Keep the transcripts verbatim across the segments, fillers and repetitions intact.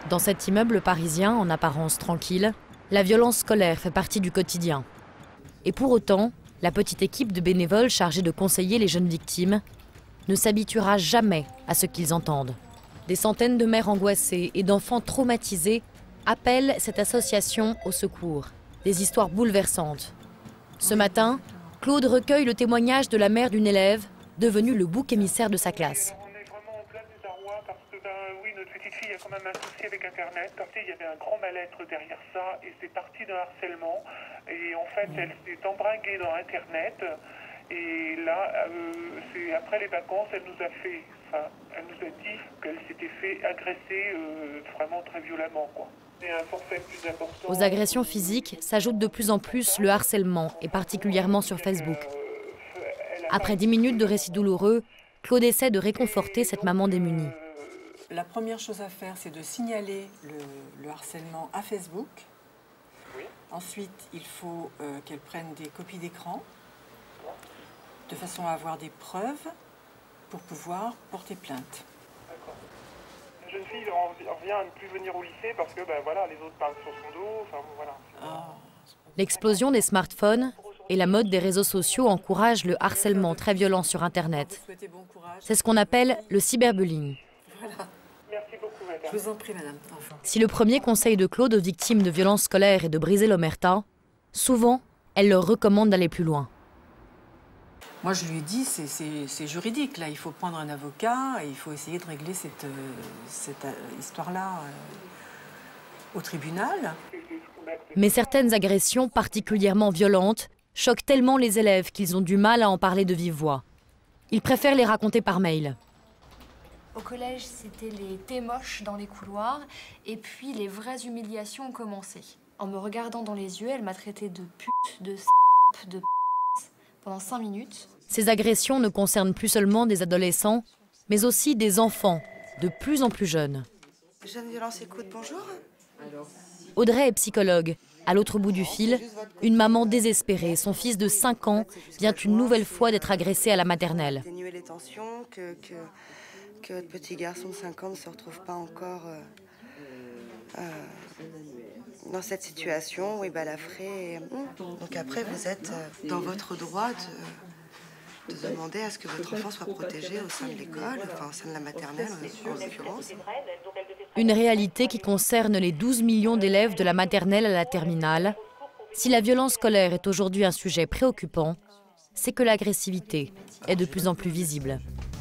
Dans cet immeuble parisien, en apparence tranquille, la violence scolaire fait partie du quotidien. Et pour autant, la petite équipe de bénévoles chargée de conseiller les jeunes victimes ne s'habituera jamais à ce qu'ils entendent. Des centaines de mères angoissées et d'enfants traumatisés appellent cette association au secours. Des histoires bouleversantes. Ce matin, Claude recueille le témoignage de la mère d'une élève devenue le bouc émissaire de sa classe. On est vraiment en plein désarroi parce que ben, oui, notre petite fille a quand même un souci avec Internet. Parce qu'il y avait un grand mal-être derrière ça et c'est parti d'un harcèlement. Et en fait, elle s'est embringuée dans Internet. Et là, euh, c'est après les vacances, elle nous a fait, enfin, elle nous a dit qu'elle s'était fait agresser euh, vraiment très violemment, quoi. Et un forfait plus important. Aux agressions physiques s'ajoute de plus en plus le harcèlement, et particulièrement sur Facebook. Après dix minutes de récits douloureux, Claude essaie de réconforter cette maman démunie. La première chose à faire, c'est de signaler le, le harcèlement à Facebook. Oui. Ensuite, il faut euh, qu'elle prenne des copies d'écran, de façon à avoir des preuves pour pouvoir porter plainte. D'accord. Une jeune fille en revient à ne plus venir au lycée parce que ben, voilà, les autres parlent sur son dos. Enfin, voilà. Ah. L'explosion des smartphones et la mode des réseaux sociaux encouragent le harcèlement très violent sur Internet. C'est ce qu'on appelle le cyberbullying. Voilà. Merci beaucoup, madame. Je vous en prie, madame. Enfin. Si le premier conseil de Claude aux victimes de violences scolaires est de briser l'omerta, souvent, elle leur recommande d'aller plus loin. Moi, je lui ai dit, c'est juridique. Là, il faut prendre un avocat et il faut essayer de régler cette, euh, cette euh, histoire-là euh, au tribunal. Mais certaines agressions particulièrement violentes choquent tellement les élèves qu'ils ont du mal à en parler de vive voix. Ils préfèrent les raconter par mail. Au collège, c'était les thés moches dans les couloirs et puis les vraies humiliations ont commencé. En me regardant dans les yeux, elle m'a traité de pute, de s***, de p*** pendant cinq minutes. Ces agressions ne concernent plus seulement des adolescents, mais aussi des enfants, de plus en plus jeunes. Jeune Violence Écoute, bonjour. Audrey est psychologue. À l'autre bout du fil, une maman désespérée. Son fils de cinq ans vient une nouvelle fois d'être agressé à la maternelle. Atténuer les tensions, que, que, que votre petit garçon de cinq ans ne se retrouve pas encore euh, euh, dans cette situation où il bat la fraie. Donc après, vous êtes dans votre droit de, de demander à ce que votre enfant soit protégé au sein de l'école, enfin au sein de la maternelle en l'occurrence. Une réalité qui concerne les douze millions d'élèves de la maternelle à la terminale. Si la violence scolaire est aujourd'hui un sujet préoccupant, c'est que l'agressivité est de plus en plus visible.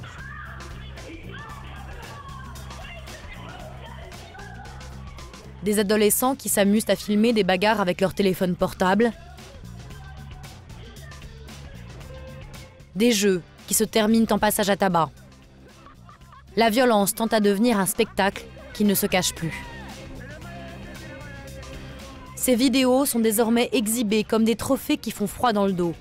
Des adolescents qui s'amusent à filmer des bagarres avec leur téléphone portable. Des jeux qui se terminent en passage à tabac. La violence tend à devenir un spectacle qui ne se cache plus. Ces vidéos sont désormais exhibées comme des trophées qui font froid dans le dos.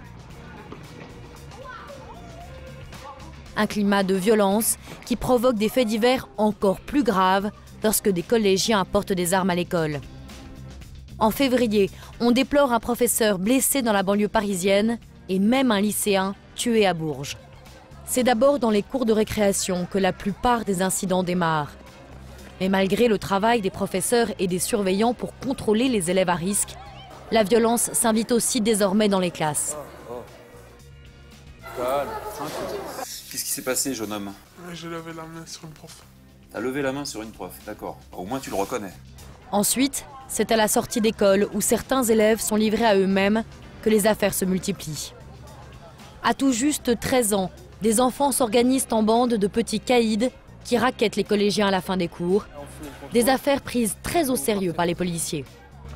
Un climat de violence qui provoque des faits divers encore plus graves lorsque des collégiens apportent des armes à l'école. En février, on déplore un professeur blessé dans la banlieue parisienne et même un lycéen tué à Bourges. C'est d'abord dans les cours de récréation que la plupart des incidents démarrent. Mais malgré le travail des professeurs et des surveillants pour contrôler les élèves à risque, la violence s'invite aussi désormais dans les classes. Oh, oh. Calme, tranquille. Qu'est-ce qui s'est passé, jeune homme? J'ai levé la main sur une prof. T'as levé la main sur une prof, d'accord. Au moins tu le reconnais. Ensuite, c'est à la sortie d'école où certains élèves sont livrés à eux-mêmes que les affaires se multiplient. À tout juste treize ans, des enfants s'organisent en bande de petits caïds qui raquettent les collégiens à la fin des cours. Des affaires prises très au sérieux par les policiers.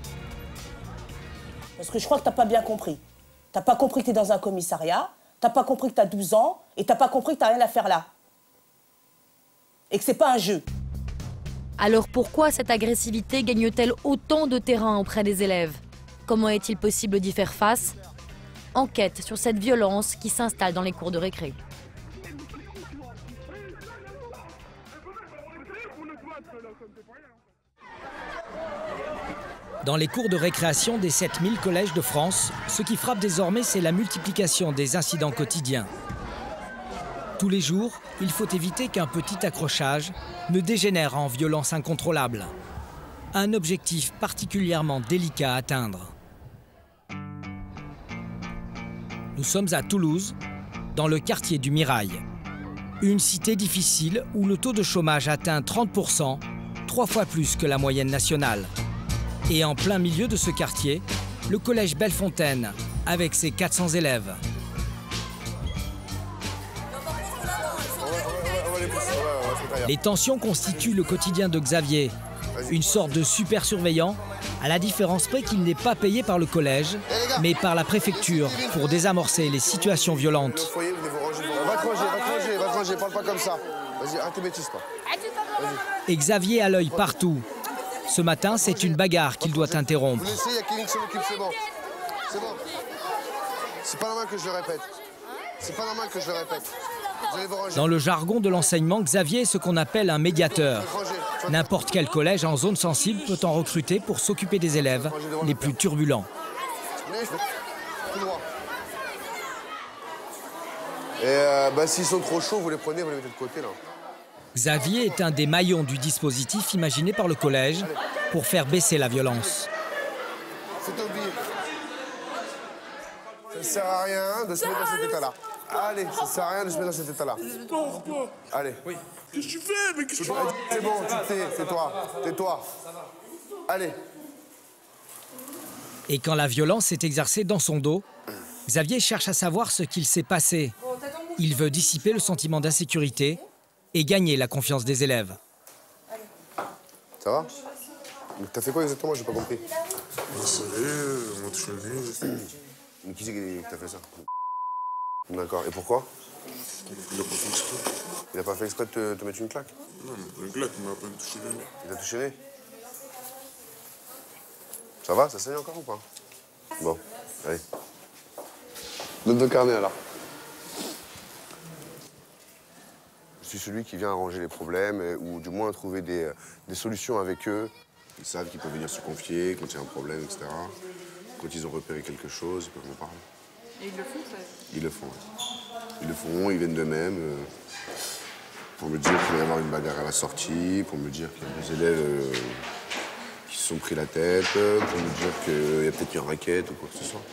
Parce que je crois que t'as pas bien compris. T'as pas compris que t'es dans un commissariat, t'as pas compris que t'as douze ans, et t'as pas compris que t'as rien à faire là. Et que c'est pas un jeu. Alors pourquoi cette agressivité gagne-t-elle autant de terrain auprès des élèves? Comment est-il possible d'y faire face? Enquête sur cette violence qui s'installe dans les cours de récré. Dans les cours de récréation des sept mille collèges de France, ce qui frappe désormais, c'est la multiplication des incidents quotidiens. Tous les jours, il faut éviter qu'un petit accrochage ne dégénère en violence incontrôlable. Un objectif particulièrement délicat à atteindre. Nous sommes à Toulouse, dans le quartier du Mirail. Une cité difficile où le taux de chômage atteint trente pour cent, trois fois plus que la moyenne nationale. Et en plein milieu de ce quartier, le collège Bellefontaine, avec ses quatre cents élèves. Les tensions constituent le quotidien de Xavier, une sorte de super surveillant, à la différence près qu'il n'est pas payé par le collège, mais par la préfecture pour désamorcer les situations violentes. Va te ranger, va te ranger, va te ranger, parle pas comme ça. Vas-y, arrête tes bêtises, toi. Et Xavier a l'œil partout. Ce matin, c'est une bagarre qu'il doit interrompre. Vous laissez, il y a Kevin qui s'en occupe, c'est bon. C'est bon. C'est pas normal que je le répète. C'est pas normal que je le répète. Vous allez vous ranger. Dans le jargon de l'enseignement, Xavier est ce qu'on appelle un médiateur. N'importe quel collège en zone sensible peut en recruter pour s'occuper des élèves les plus turbulents. Tout droit. Et euh, bah, s'ils sont trop chauds, vous les prenez, vous les mettez de côté là. Xavier est un des maillons du dispositif imaginé par le collège pour faire baisser la violence. C'est oublié. Ça ne sert à rien de se mettre dans cet état-là. Allez, ça ne sert à rien de se mettre dans cet état-là. Allez. Oui. Qu'est-ce que tu fais? Mais qu'est-ce que tu fais? C'est bon, tu t'es, tais-toi, tais-toi. Allez. Et quand la violence est exercée dans son dos, Xavier cherche à savoir ce qu'il s'est passé. Il veut dissiper le sentiment d'insécurité et gagner la confiance des élèves. Ça va? T'as fait quoi exactement? J'ai pas compris. On m'a touché le nez. Mais qui c'est qui t'a fait ça? D'accord. Et pourquoi? Il a pas fait exprès. Il a pas fait exprès de te, te mettre une claque? Non, une claque, il m'a pas touché le nez. Il t'a touché le nez? Ça va? Ça saigne encore ou pas? Bon, allez. Donne ton carnet alors. Je suis celui qui vient arranger les problèmes, ou du moins trouver des, des solutions avec eux. Ils savent qu'ils peuvent venir se confier quand il y a un problème, et cetera. Quand ils ont repéré quelque chose, ils peuvent m'en parler. Et ils le font, ça? Ils le font, oui. Ils le font, ils viennent d'eux-mêmes euh, pour me dire qu'il va y avoir une bagarre à la sortie, pour me dire qu'il y a des élèves euh, qui se sont pris la tête, pour me dire qu'il y a peut-être une raquette ou quoi que ce soit.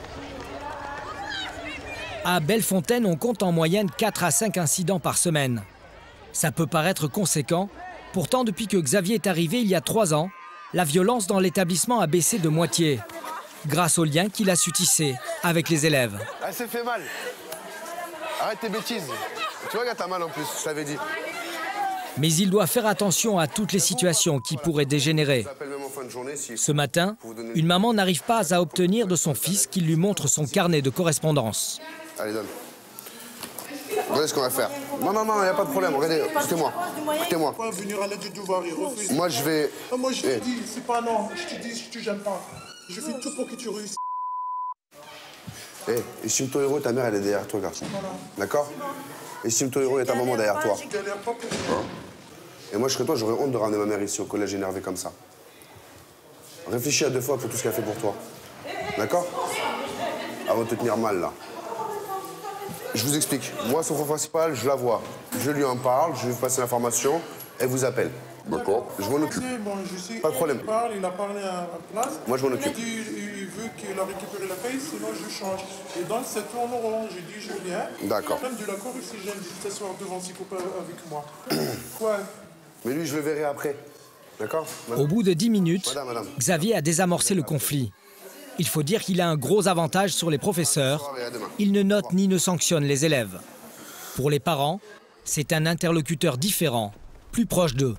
À Bellefontaine, on compte en moyenne quatre à cinq incidents par semaine. Ça peut paraître conséquent. Pourtant, depuis que Xavier est arrivé il y a trois ans, la violence dans l'établissement a baissé de moitié, grâce au lien qu'il a su tisser avec les élèves. Elle s'est fait mal. Arrête tes bêtises. Tu vois, t'as mal en plus, je t'avais dit. Mais il doit faire attention à toutes les situations qui pourraient dégénérer. Ce matin, une maman n'arrive pas à obtenir de son fils qu'il lui montre son carnet de correspondance. Allez, donne. Regardez ce qu'on va faire. Non, non, non, il n'y a pas de problème. Regardez, écoutez-moi. Écoutez-moi. Venir à l'aide du devoir, il refuse. Moi, je vais... Ah, moi, je te eh. dis, c'est pas non. Je te dis, je te j'aime pas. Je fais tout pour que tu réussisses. Eh, hey, estime-toi heureux, ta mère, elle est derrière toi, garçon. D'accord? Estime-toi heureux, il y a ta maman derrière toi. Je galère pas pour hein? Et moi, je serais toi, j'aurais honte de ramener ma mère ici au collège énervée comme ça. Réfléchis à deux fois pour tout ce qu'elle fait pour toi. D'accord? Avant de te tenir mal, là. Je vous explique. Moi, son prof principal, je la vois. Je lui en parle, je lui passe l'information, elle vous appelle. D'accord? Je m'en occupe. Bon, je sais, pas de problème. Il, parle, il a parlé à ma place. Moi, je m'en occupe. Il, dit, il veut qu'il a récupéré la paye, sinon je change. Et dans cette tourne-rond, j'ai dit, je viens. D'accord. Même de la Corée, si j'aime s'asseoir devant ses copains avec moi. Quoi? Mais lui, je le verrai après. D'accord? Au bout de dix minutes, madame, madame. Xavier a désamorcé le conflit. Il faut dire qu'il a un gros avantage sur les professeurs. Il ne note ni ne sanctionne les élèves. Pour les parents, c'est un interlocuteur différent, plus proche d'eux.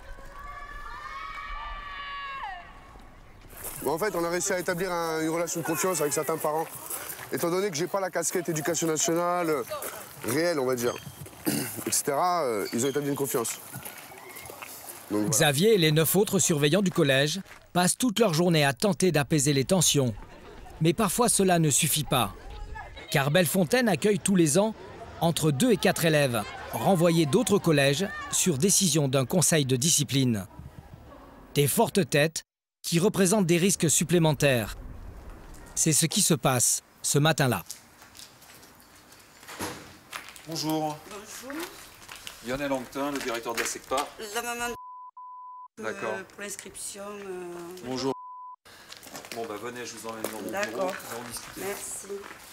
Bon, en fait, on a réussi à établir un, une relation de confiance avec certains parents. Étant donné que j'ai pas la casquette éducation nationale euh, réelle, on va dire, et cetera, euh, ils ont établi une confiance. Donc, voilà. Xavier et les neuf autres surveillants du collège passent toute leur journée à tenter d'apaiser les tensions. Mais parfois, cela ne suffit pas. Car Bellefontaine accueille tous les ans entre deux et quatre élèves, renvoyés d'autres collèges sur décision d'un conseil de discipline. Des fortes têtes qui représentent des risques supplémentaires. C'est ce qui se passe ce matin-là. Bonjour. Bonjour. Lionel Anctin, le directeur de la SECPA. La maman de... D'accord. Euh, pour l'inscription. Euh... Bonjour. Bon, bah venez, je vous emmène dans mon bureau. D'accord. On discute. Merci.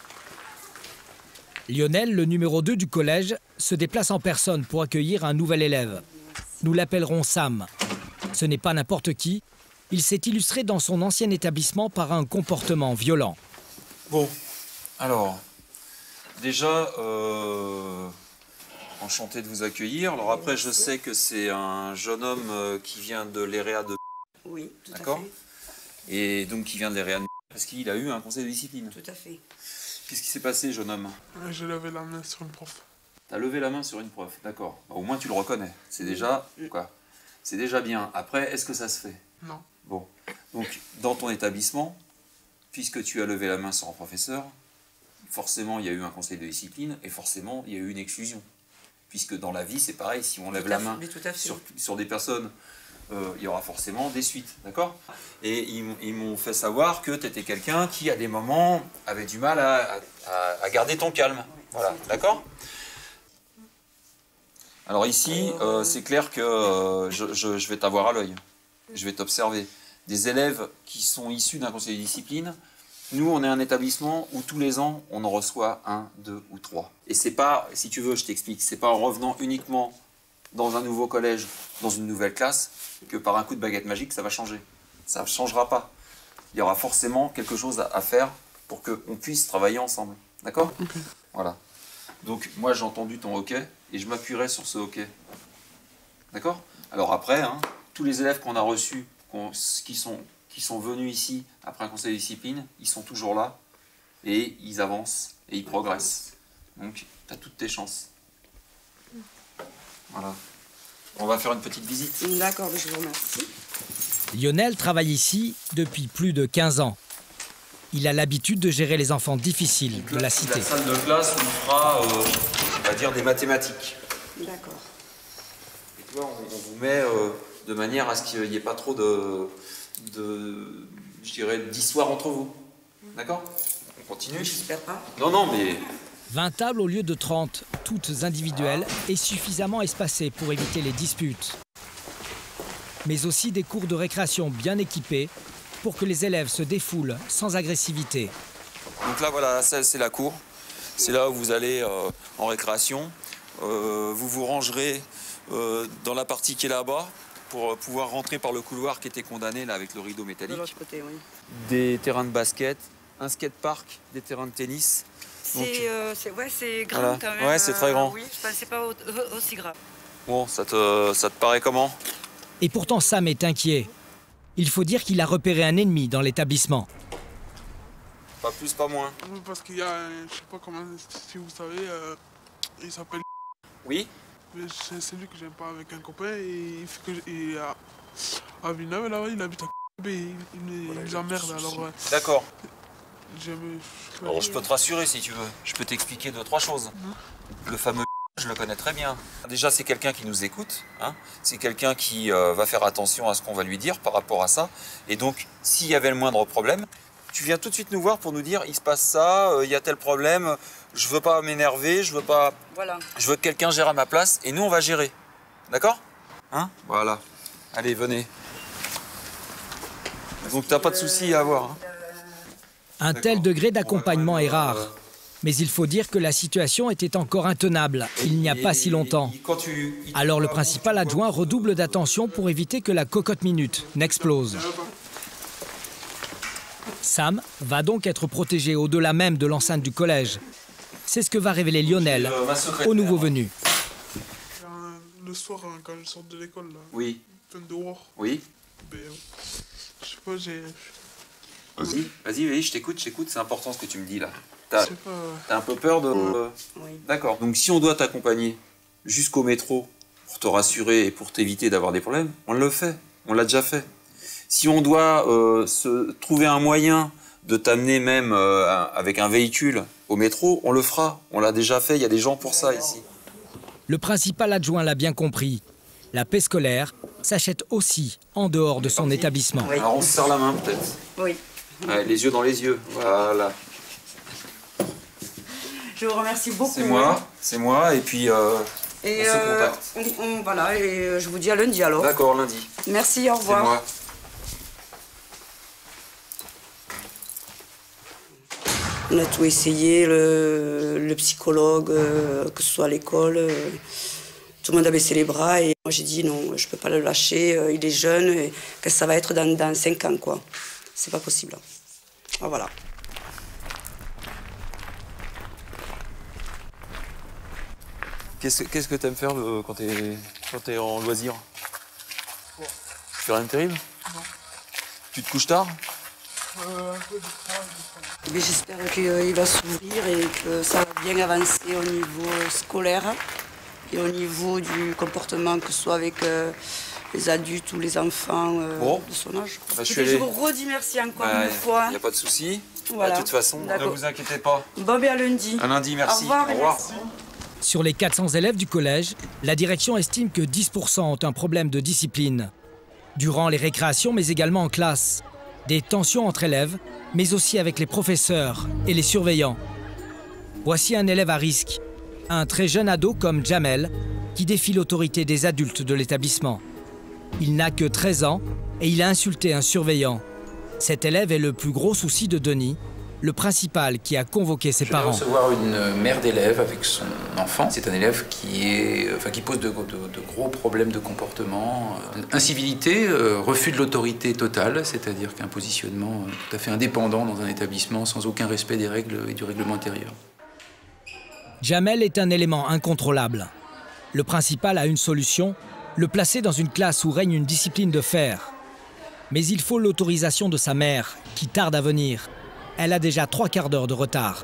Lionel, le numéro deux du collège, se déplace en personne pour accueillir un nouvel élève. Nous l'appellerons Sam. Ce n'est pas n'importe qui. Il s'est illustré dans son ancien établissement par un comportement violent. Bon, alors, déjà, euh, enchanté de vous accueillir. Alors après, je sais que c'est un jeune homme euh, qui vient de l'E R E A de... Oui, tout à D'accord. fait. Et donc qui vient de l'E R E A de... Parce qu'il a eu un conseil de discipline. Tout à fait. Qu'est-ce qui s'est passé, jeune homme? J'ai levé la main sur une prof. T'as levé la main sur une prof, d'accord. Bah, au moins tu le reconnais. C'est déjà, quoi, c'est déjà bien. Après, est-ce que ça se fait? Non. Bon. Donc, dans ton établissement, puisque tu as levé la main sur un professeur, forcément, il y a eu un conseil de discipline et forcément, il y a eu une exclusion. Puisque dans la vie, c'est pareil, si on lève la main sur, sur des personnes, euh, il y aura forcément des suites, d'accord? Et ils, ils m'ont fait savoir que tu étais quelqu'un qui, à des moments, avait du mal à, à, à garder ton calme. Voilà, d'accord? Alors ici, euh, c'est clair que euh, je, je, je vais t'avoir à l'œil. Je vais t'observer. Des élèves qui sont issus d'un conseil de discipline, nous, on est un établissement où tous les ans, on en reçoit un, deux ou trois. Et c'est pas, si tu veux, je t'explique, c'est pas en revenant uniquement dans un nouveau collège, dans une nouvelle classe, que par un coup de baguette magique, ça va changer. Ça ne changera pas. Il y aura forcément quelque chose à, à faire pour qu'on puisse travailler ensemble. D'accord? Okay. Voilà. Donc, moi, j'ai entendu ton hockey et je m'appuierai sur ce hockey. D'accord? Alors après, hein, tous les élèves qu'on a reçus, qu'on, qui, sont, qui sont venus ici après un conseil de discipline, ils sont toujours là et ils avancent et ils progressent. Donc, tu as toutes tes chances. Voilà. On va faire une petite visite. D'accord, je vous remercie. Lionel travaille ici depuis plus de quinze ans. Il a l'habitude de gérer les enfants difficiles de la cité. La salle de classe, on fera, euh, on va dire, des mathématiques. D'accord. Et tu vois, on, on vous met euh, de manière à ce qu'il n'y ait pas trop de, de je dirais, d'histoire entre vous. D'accord? On continue? J'espère pas. Non, non, mais... vingt tables au lieu de trente, toutes individuelles et suffisamment espacées pour éviter les disputes. Mais aussi des cours de récréation bien équipés pour que les élèves se défoulent sans agressivité. Donc là, voilà, ça c'est la cour. C'est là où vous allez euh, en récréation. Euh, vous vous rangerez euh, dans la partie qui est là-bas pour euh, pouvoir rentrer par le couloir qui était condamné là, avec le rideau métallique. De l'autre côté, oui. Des terrains de basket, un skatepark, des terrains de tennis. C'est euh, ouais, grand voilà. quand même. Ouais, c'est très grand. Euh, oui, je pensais pas au, aussi grave. Bon, ça te, ça te paraît comment? Et pourtant, Sam est inquiet. Il faut dire qu'il a repéré un ennemi dans l'établissement. Pas plus, pas moins. Parce qu'il y a, je sais pas comment, si vous savez, euh, il s'appelle... Oui. C'est lui que j'aime pas avec un copain et il fait que... Et à, à Villeneuve, là, il habite à... Il, il, il voilà, nous emmerde, alors... D'accord. Je, me... Alors, je peux te rassurer si tu veux. Je peux t'expliquer deux, trois choses. Mmh. Le fameux... Je le connais très bien. Déjà, c'est quelqu'un qui nous écoute. Hein. C'est quelqu'un qui euh, va faire attention à ce qu'on va lui dire par rapport à ça. Et donc, s'il y avait le moindre problème, tu viens tout de suite nous voir pour nous dire il se passe ça, il euh, y a tel problème, je veux pas m'énerver, je veux pas. Voilà. Je veux que quelqu'un gère à ma place et nous, on va gérer. D'accord? Hein? Voilà. Allez, venez. Donc, t'as pas de soucis à avoir. Hein. Un tel degré d'accompagnement est rare. Euh... Mais il faut dire que la situation était encore intenable il n'y a pas si longtemps. Alors le principal adjoint redouble d'attention pour éviter que la cocotte minute n'explose. Sam va donc être protégé au-delà même de l'enceinte du collège. C'est ce que va révéler Lionel au nouveau venu. Le soir, quand je sors de l'école, oui. dehors, oui. Ben, je sais pas, j'ai... Vas-y, vas-y, vas-y, je t'écoute, je t'écoute, c'est important ce que tu me dis là. T'as pas... un peu peur de... Euh... Oui. D'accord. Donc si on doit t'accompagner jusqu'au métro pour te rassurer et pour t'éviter d'avoir des problèmes, on le fait. On l'a déjà fait. Si on doit euh, se trouver un moyen de t'amener même euh, avec un véhicule au métro, on le fera. On l'a déjà fait, il y a des gens pour ça ici. Le principal adjoint l'a bien compris. La paix scolaire s'achète aussi en dehors de son établissement. Oui. Alors on se serre la main peut-être. Oui. Ouais, les yeux dans les yeux. Voilà. Je Je vous remercie beaucoup. C'est moi, c'est moi, et puis euh, et on se euh, contacte. on, on, voilà, et je vous dis à lundi alors. D'accord, lundi. Merci, au revoir. C'est moi. On a tout essayé, le, le psychologue, euh, que ce soit à l'école. Euh, tout le monde a baissé les bras et moi j'ai dit non, je ne peux pas le lâcher, euh, il est jeune, et que ça va être dans, dans cinq ans, quoi. C'est pas possible. Ah, voilà. Qu'est-ce qu'est-ce que tu aimes faire euh, quand tu es, quand t'es en loisir? Tu fais rien de terrible? Non. Tu te couches tard? Euh, J'espère qu'il va s'ouvrir et que ça va bien avancer au niveau scolaire et au niveau du comportement, que ce soit avec euh, les adultes ou les enfants euh, bon. de son âge. Bah, je, je allé... vous redis merci encore bah, une fois. Il n'y a pas de souci. Voilà. De toute façon, ne vous inquiétez pas. Bon, bien à lundi. À lundi, merci. Au revoir. Au revoir. Merci. Sur les quatre cents élèves du collège, la direction estime que dix pour cent ont un problème de discipline. Durant les récréations, mais également en classe. Des tensions entre élèves, mais aussi avec les professeurs et les surveillants. Voici un élève à risque, un très jeune ado comme Jamel, qui défie l'autorité des adultes de l'établissement. Il n'a que treize ans et il a insulté un surveillant. Cet élève est le plus gros souci de Denis, le principal qui a convoqué ses Je parents. Je viens recevoir une mère d'élève avec son enfant. C'est un élève qui, est, enfin, qui pose de, de, de gros problèmes de comportement. Incivilité, euh, refus de l'autorité totale, c'est-à-dire qu'un positionnement tout à fait indépendant dans un établissement sans aucun respect des règles et du règlement intérieur. Jamel est un élément incontrôlable. Le principal a une solution, le placer dans une classe où règne une discipline de fer. Mais il faut l'autorisation de sa mère, qui tarde à venir. Elle a déjà trois quarts d'heure de retard.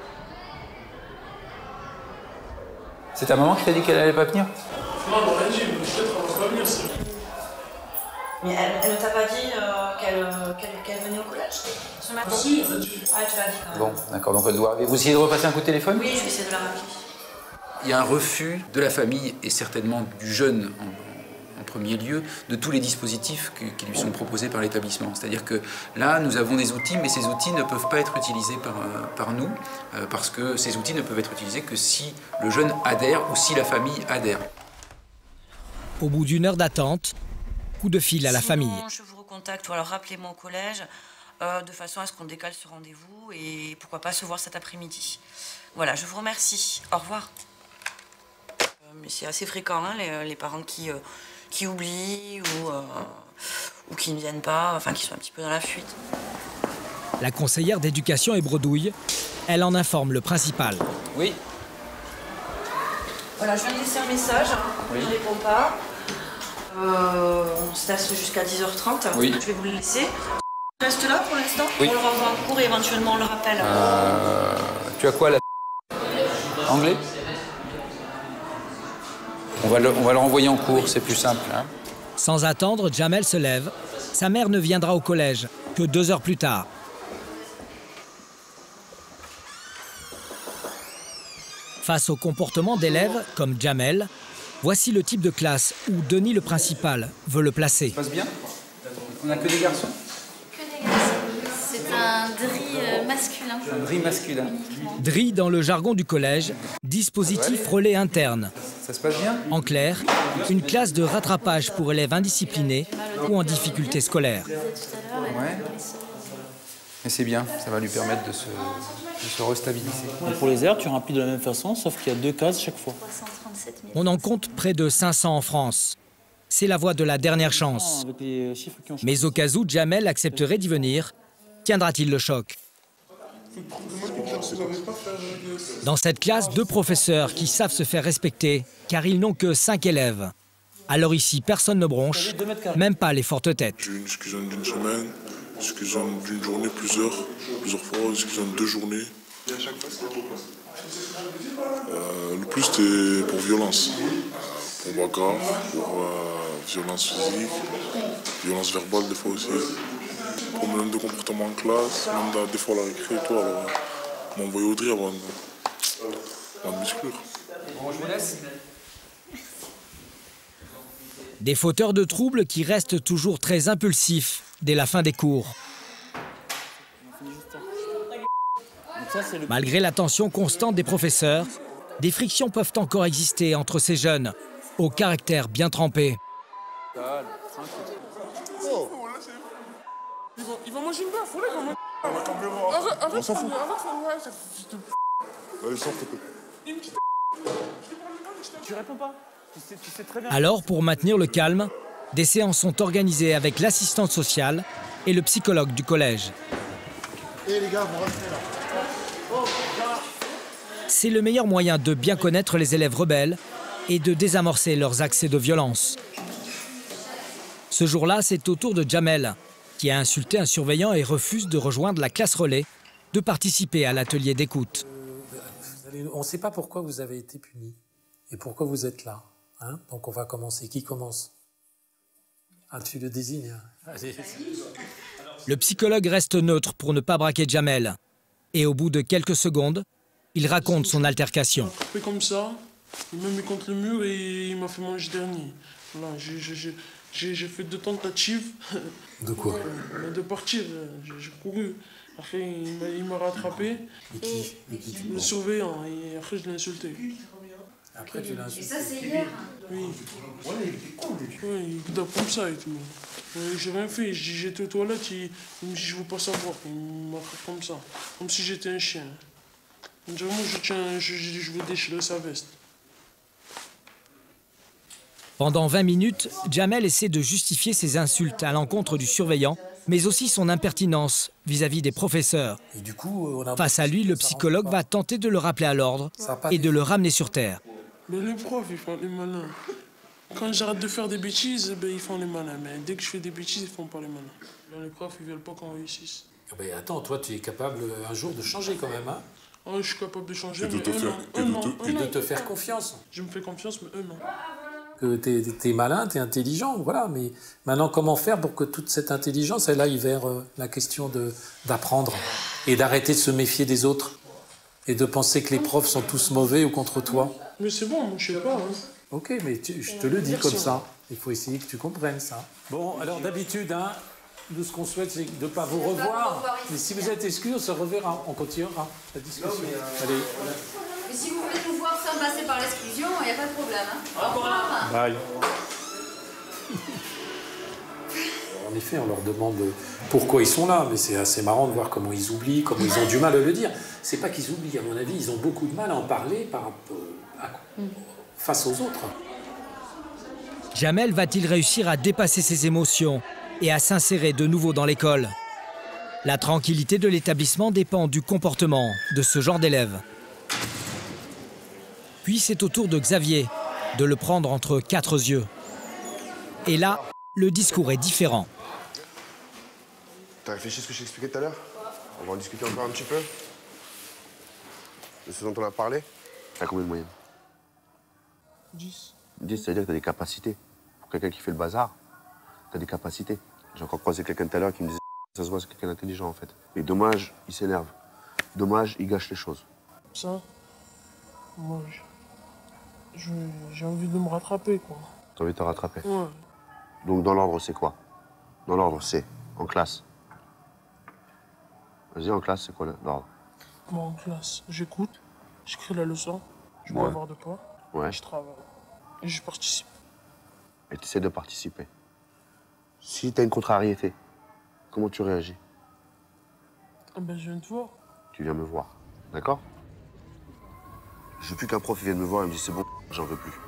C'est ta maman qui t'a dit qu'elle allait pas venir? Non, elle m'a dit, peut-être qu'elle va pas venir. Mais elle, elle ne t'a pas dit euh, qu'elle qu'elle, qu'elle venait au collège ce matin? Ah si, elle a dit. Ah, tu l'as dit quand même. Bon, d'accord, donc elle doit arriver. Vous essayez de repasser un coup de téléphone? Oui, je vais essayer de la rappeler. Il y a un refus de la famille et certainement du jeune en, en premier lieu de tous les dispositifs que, qui lui sont proposés par l'établissement. C'est-à-dire que là, nous avons des outils, mais ces outils ne peuvent pas être utilisés par, par nous, euh, parce que ces outils ne peuvent être utilisés que si le jeune adhère ou si la famille adhère. Au bout d'une heure d'attente, coup de fil à la Sinon, famille. Je vous recontacte ou alors rappelez-moi au collège euh, de façon à ce qu'on décale ce rendez-vous et pourquoi pas se voir cet après-midi. Voilà, je vous remercie. Au revoir. Euh, mais c'est assez fréquent, hein, les, les parents qui, euh, qui oublient ou, euh, ou qui ne viennent pas, enfin qui sont un petit peu dans la fuite. La conseillère d'éducation est bredouille. Elle en informe le principal. Oui. Voilà, je viens de laisser un message. Oui. Je ne réponds pas. Euh, on se laisse jusqu'à dix heures trente. Oui. Je vais vous le laisser. Je reste là pour l'instant. Oui. On le renvoie en cours et éventuellement on le rappelle. Euh, tu as quoi là? Anglais? On va, le, on va le renvoyer en cours, c'est plus simple. Hein. Sans attendre, Jamel se lève. Sa mère ne viendra au collège que deux heures plus tard. Face au comportement d'élèves comme Jamel, voici le type de classe où Denis le principal veut le placer. Ça passe bien? On n'a que des garçons? Que des garçons. C'est un dri euh, masculin. Un dri masculin. D R I dans le jargon du collège, dispositif relais interne. Ça se passe bien? En clair, une classe de rattrapage pour élèves indisciplinés ou en difficulté scolaire. Ouais. Mais c'est bien, ça va lui permettre de se, de se restabiliser. Et pour les airs, tu remplis de la même façon, sauf qu'il y a deux cases chaque fois. On en compte près de cinq cents en France. C'est la voie de la dernière chance. Mais au cas où Jamel accepterait d'y venir, tiendra-t-il le choc? Dans cette classe, deux professeurs qui savent se faire respecter, car ils n'ont que cinq élèves. Alors ici, personne ne bronche, même pas les fortes têtes. J'ai une excusation d'une semaine, une excusation d'une journée, plusieurs, plusieurs fois, une excusation de deux journées. Euh, le plus, c'était pour violence. Pour bagarre, pour euh, violence physique, violence verbale des fois aussi. Problème de comportement en classe, même des fois à la récré et tout, alors on m'a envoyé au dri avant de m'exclure. Bon, je vous laisse. Des fauteurs de troubles qui restent toujours très impulsifs dès la fin des cours. Malgré l'attention constante des professeurs, des frictions peuvent encore exister entre ces jeunes, au caractère bien trempé. Il va manger une baffe, il va manger Arrête, arrête, On s'en fout. arrête, Allez, sors, t'es peu. Tu réponds pas. Tu sais, tu sais très bien. Alors, pour maintenir le calme, des séances sont organisées avec l'assistante sociale et le psychologue du collège. Eh les gars, vous restez là. C'est le meilleur moyen de bien connaître les élèves rebelles et de désamorcer leurs accès de violence. Ce jour-là, c'est au tour de Jamel, qui a insulté un surveillant et refuse de rejoindre la classe relais, de participer à l'atelier d'écoute. Euh, on ne sait pas pourquoi vous avez été puni et pourquoi vous êtes là. Hein? Donc on va commencer. Qui commence? Ah, tu le désignes. Allez. Le psychologue reste neutre pour ne pas braquer Jamel. Et au bout de quelques secondes, il raconte son altercation. Il m'a frappé comme ça, il m'a mis contre le mur et il m'a fait manger dernier. Voilà, j'ai fait deux tentatives. De quoi? De partir, j'ai couru. Après, il m'a rattrapé. Et qui, et qui Le surveillant, et après, je l'ai insulté. Après, tu l'as insulté. Et ça, c'est hier? Oui. Oui, il tape comme ça et tout. J'ai rien fait, j'étais aux toilettes, il, il me dit je veux pas savoir. Il m'a fait comme ça, comme si j'étais un chien. On dirait moi je tiens, je, je veux déchirer sa veste. Pendant vingt minutes, Jamel essaie de justifier ses insultes à l'encontre du surveillant, mais aussi son impertinence vis-à-vis des professeurs. Et du coup, on a... Face à lui, le psychologue va tenter de le rappeler à l'ordre et de le ramener sur terre. Mais les profs, ils font les malins. Quand j'arrête de faire des bêtises, ben, ils font les malins. Mais dès que je fais des bêtises, ils font pas les malins. Là, les profs, ils veulent pas qu'on réussisse. Ah ben, attends, toi, tu es capable un jour de changer quand même, hein? Ah, je suis capable de changer, Et de mais te eux, faire- non. et Eux, de non. te- Eux, Et de non. te faire confiance. Je me fais confiance, mais eux, non. Que t'es, t'es malin, t'es intelligent, voilà. Mais maintenant, comment faire pour que toute cette intelligence, elle aille vers euh, la question de, d'apprendre et d'arrêter de se méfier des autres et de penser que les profs sont tous mauvais ou contre toi? Mais c'est bon, moi, je sais pas. Hein. Ok, mais tu- je te le dis comme ça. Il faut essayer que tu comprennes ça. Bon, alors d'habitude, hein, nous, ce qu'on souhaite, c'est de ne pas vous revoir. Mais si vous êtes exclus, on se reverra. On continuera la discussion. Allez. Mais si vous voulez nous voir sans passer par l'exclusion, il n'y a pas de problème. Hein. Au revoir. Bye. En effet, on leur demande pourquoi ils sont là, mais c'est assez marrant de voir comment ils oublient, comment ils ont du mal à le dire. C'est pas qu'ils oublient, à mon avis, ils ont beaucoup de mal à en parler par, à, face aux autres. Jamel va-t-il réussir à dépasser ses émotions et à s'insérer de nouveau dans l'école? La tranquillité de l'établissement dépend du comportement de ce genre d'élèves. Puis c'est au tour de Xavier de le prendre entre quatre yeux. Et là, le discours est différent. T'as réfléchi à ce que je t'expliquais tout à l'heure? On va en discuter encore un petit peu? De ce dont on a parlé? T'as combien de moyenne? dix. dix, c'est-à-dire que t'as des capacités. Pour quelqu'un qui fait le bazar, t'as des capacités. J'ai encore croisé quelqu'un tout à l'heure qui me disait ça se voit, c'est quelqu'un d'intelligent en fait. Mais dommage, il s'énerve. Dommage, il gâche les choses. Ça, moi, je- j'ai envie de me rattraper, quoi. T'as envie de te rattraper? Ouais. Donc dans l'ordre, c'est quoi? Dans l'ordre, c'est en classe. Vas-y, en classe, c'est quoi l'ordre? Moi, en classe, j'écoute, j'écris la leçon, je vais Ouais. avoir de quoi, Ouais. je travaille. Et je participe. Et tu essaies de participer. Si t'as une contrariété, comment tu réagis? Ah ben, je viens de voir. Tu viens me voir, d'accord? Je veux plus qu'un prof vienne me voir et me dise c'est bon, j'en veux plus.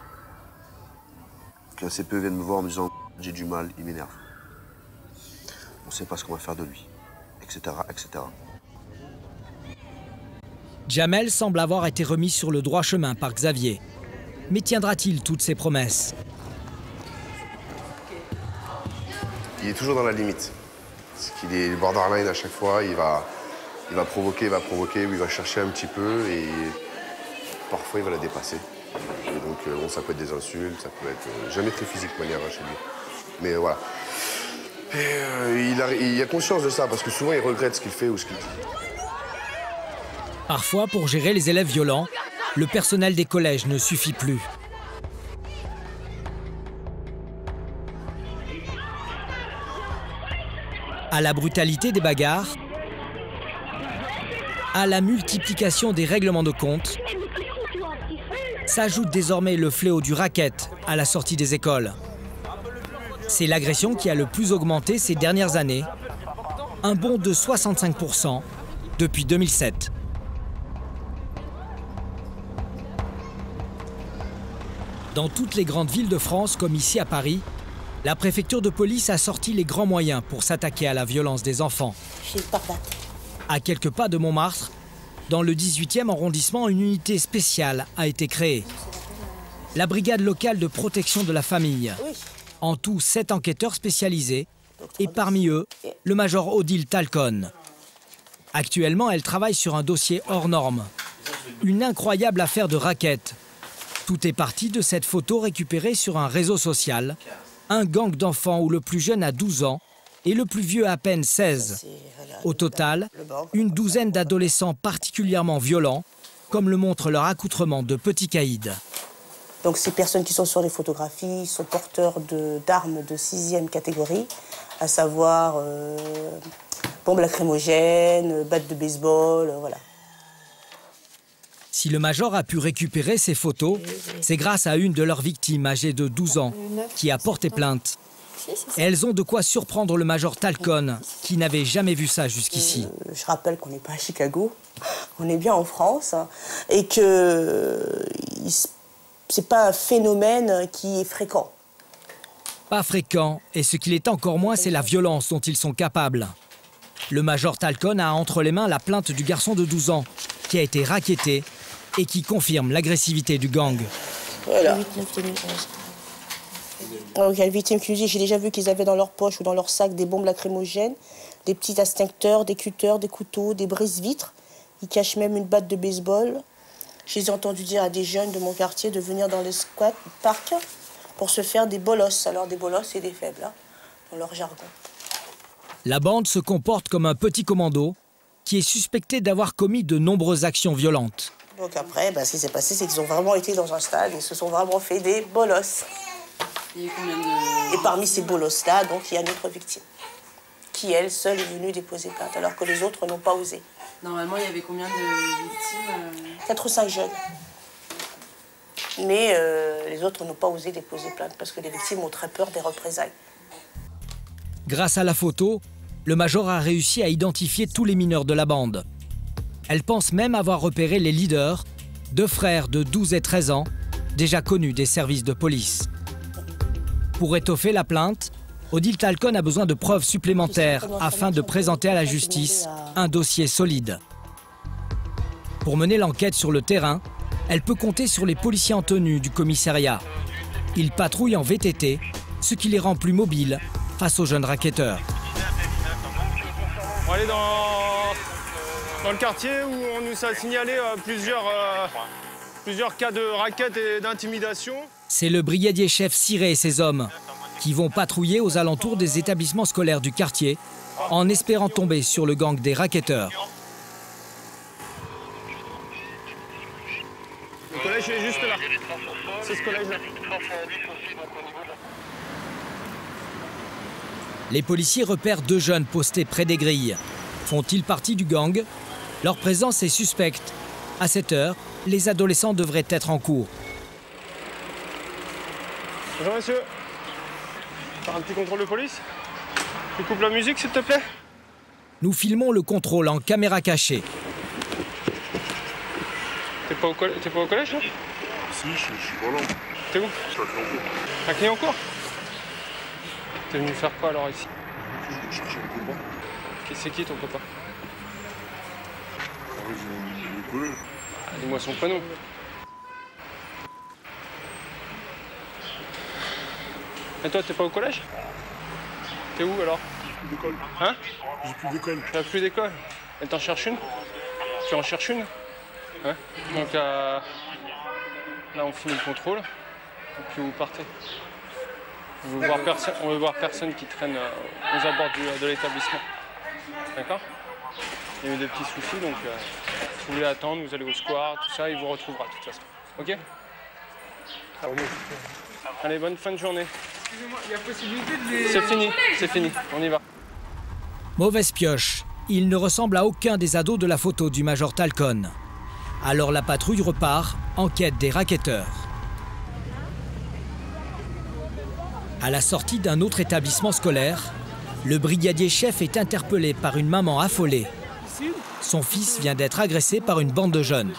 Qu'un C P E vienne me voir en me disant j'ai du mal, il m'énerve. On sait pas ce qu'on va faire de lui, et cetera, et cetera. Jamel semble avoir été remis sur le droit chemin par Xavier. Mais tiendra-t-il toutes ses promesses? Il est toujours dans la limite. C'est qu'il est borderline à chaque fois, il va, il va provoquer, il va provoquer, ou il va chercher un petit peu et parfois il va la dépasser. Et donc euh, bon, ça peut être des insultes, ça peut être euh, jamais très physique de manière hein, chez lui. Mais voilà. Et, euh, il, a, il a conscience de ça parce que souvent il regrette ce qu'il fait ou ce qu'il dit. Parfois, pour gérer les élèves violents, le personnel des collèges ne suffit plus. À la brutalité des bagarres À la multiplication des règlements de compte, s'ajoute désormais le fléau du racket à la sortie des écoles. C'est l'agression qui a le plus augmenté ces dernières années, un bond de soixante-cinq pour cent depuis deux mille sept. Dans toutes les grandes villes de France, comme ici à Paris, la préfecture de police a sorti les grands moyens pour s'attaquer à la violence des enfants. À quelques pas de Montmartre, dans le dix-huitième arrondissement, une unité spéciale a été créée. La brigade locale de protection de la famille. En tout, sept enquêteurs spécialisés, et parmi eux, le major Odile Talcon. Actuellement, elle travaille sur un dossier hors norme. Une incroyable affaire de racket. Tout est parti de cette photo récupérée sur un réseau social. Un gang d'enfants où le plus jeune a douze ans et le plus vieux à peine seize. Au total, une douzaine d'adolescents particulièrement violents, comme le montre leur accoutrement de petits caïds. Donc ces personnes qui sont sur les photographies sont porteurs d'armes de, de sixième catégorie, à savoir euh, bombes lacrymogènes, battes de baseball, euh, voilà. Si le major a pu récupérer ces photos, c'est grâce à une de leurs victimes âgée de douze ans qui a porté plainte. Et elles ont de quoi surprendre le major Talcon, qui n'avait jamais vu ça jusqu'ici. Euh, je rappelle qu'on n'est pas à Chicago, on est bien en France, hein, et que c'est pas un phénomène qui est fréquent. Pas fréquent, et ce qu'il est encore moins, c'est la violence dont ils sont capables. Le major Talcon a entre les mains la plainte du garçon de douze ans, qui a été racketté et qui confirme l'agressivité du gang. Voilà. Donc, il y a le victime qui nous dit, j'ai déjà vu qu'ils avaient dans leur poche ou dans leur sac des bombes lacrymogènes, des petits extincteurs, des cutters, des couteaux, des brises-vitres. Ils cachent même une batte de baseball. Je les ai entendus dire à des jeunes de mon quartier de venir dans les squats, parcs, pour se faire des bolosses. Alors des bolosses, c'est des faibles, hein, dans leur jargon. La bande se comporte comme un petit commando qui est suspecté d'avoir commis de nombreuses actions violentes. Donc après, bah, ce qui s'est passé, c'est qu'ils ont vraiment été dans un stade et se sont vraiment fait des bolosses. Il y a eu combien de... Et parmi ces bolosses-là, donc, il y a notre victime, qui, elle, seule, est venue déposer plainte, alors que les autres n'ont pas osé. Normalement, il y avait combien de victimes? Quatre ou cinq jeunes. Mais euh, les autres n'ont pas osé déposer plainte, parce que les victimes ont très peur des représailles. Grâce à la photo, le major a réussi à identifier tous les mineurs de la bande. Elle pense même avoir repéré les leaders, deux frères de douze et treize ans, déjà connus des services de police. Pour étoffer la plainte, Odile Talcon a besoin de preuves supplémentaires afin de présenter à la justice un dossier solide. Pour mener l'enquête sur le terrain, elle peut compter sur les policiers en tenue du commissariat. Ils patrouillent en V T T, ce qui les rend plus mobiles face aux jeunes racketteurs. On va aller dans, dans le quartier où on nous a signalé euh, plusieurs, euh, plusieurs cas de racket et d'intimidation. C'est le brigadier chef Ciré et ses hommes qui vont patrouiller aux alentours des établissements scolaires du quartier en espérant tomber sur le gang des racketteurs. Le collège est juste là. C'est ce collège-là. Les policiers repèrent deux jeunes postés près des grilles. Font-ils partie du gang? Leur présence est suspecte. À cette heure, les adolescents devraient être en cours. Bonjour monsieur. Faire un petit contrôle de police. Tu coupes la musique s'il te plaît? Nous filmons le contrôle en caméra cachée. T'es pas, pas au collège là? Si, je, je suis pas là. T'es où? À Clignancourt. T'es venu faire quoi alors ici? Je cherche un copain. C'est qui ton copain? Ah oui, je le connais. Ah, dis-moi son prénom. Et toi, t'es pas au collège? T'es où alors? J'ai plus d'école. Hein? J'ai plus d'école. T'as plus d'école? Et t'en cherches une? Tu en cherches une? Hein? Donc euh, là, on finit le contrôle. Et puis vous partez. On veut voir personne, on veut voir personne qui traîne euh, aux abords du, de l'établissement. D'accord? Il y a eu des petits soucis, donc euh, si vous voulez attendre, vous allez au square, tout ça, il vous retrouvera de toute façon. Ok? Allez, bonne fin de journée. Excusez-moi, il y a possibilité de les... C'est fini, c'est fini, on y va. Mauvaise pioche. Il ne ressemble à aucun des ados de la photo du major Talcon. Alors la patrouille repart en quête des racketteurs. À la sortie d'un autre établissement scolaire, le brigadier chef est interpellé par une maman affolée. Son fils vient d'être agressé par une bande de jeunes.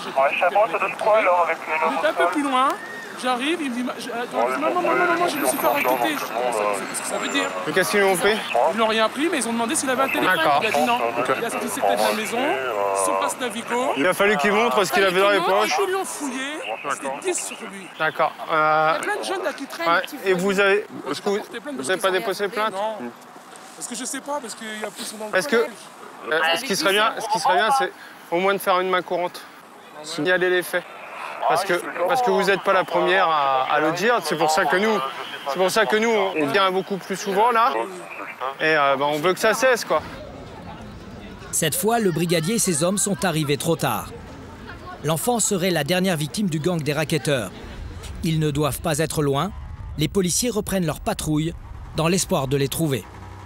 On est un peu plus loin. J'arrive, il me dit, maman, maman, maman, je me suis fait racketter. Qu'est-ce que ça veut dire? Qu'est-ce qu'ils lui ont pris? Ils n'ont rien pris, mais ils ont demandé s'il avait un téléphone. Il a dit non. Il a sorti ses têtes de la maison, son passe Navigo. Il a fallu qu'il montre ce qu'il avait dans les poches. Ils lui ont fouillé, c'était dix sur lui. D'accord. Euh... Il y a plein de jeunes là qui traînent. Ouais. Et vous avez, est-ce que vous n'avez pas déposé plainte? Non. Parce que je sais pas, parce qu'il y a plus son nom. Est-ce que, euh, ce qui serait bien, ce qui serait bien, c'est au moins de faire une main courante, signaler les faits. Parce que, parce que vous n'êtes pas la première à, à le dire, c'est pour ça que nous, c'est pour ça que nous, on vient beaucoup plus souvent là, et euh, ben, on veut que ça cesse, quoi. Cette fois, le brigadier et ses hommes sont arrivés trop tard. L'enfant serait la dernière victime du gang des racketteurs. Ils ne doivent pas être loin, les policiers reprennent leur patrouille dans l'espoir de les trouver.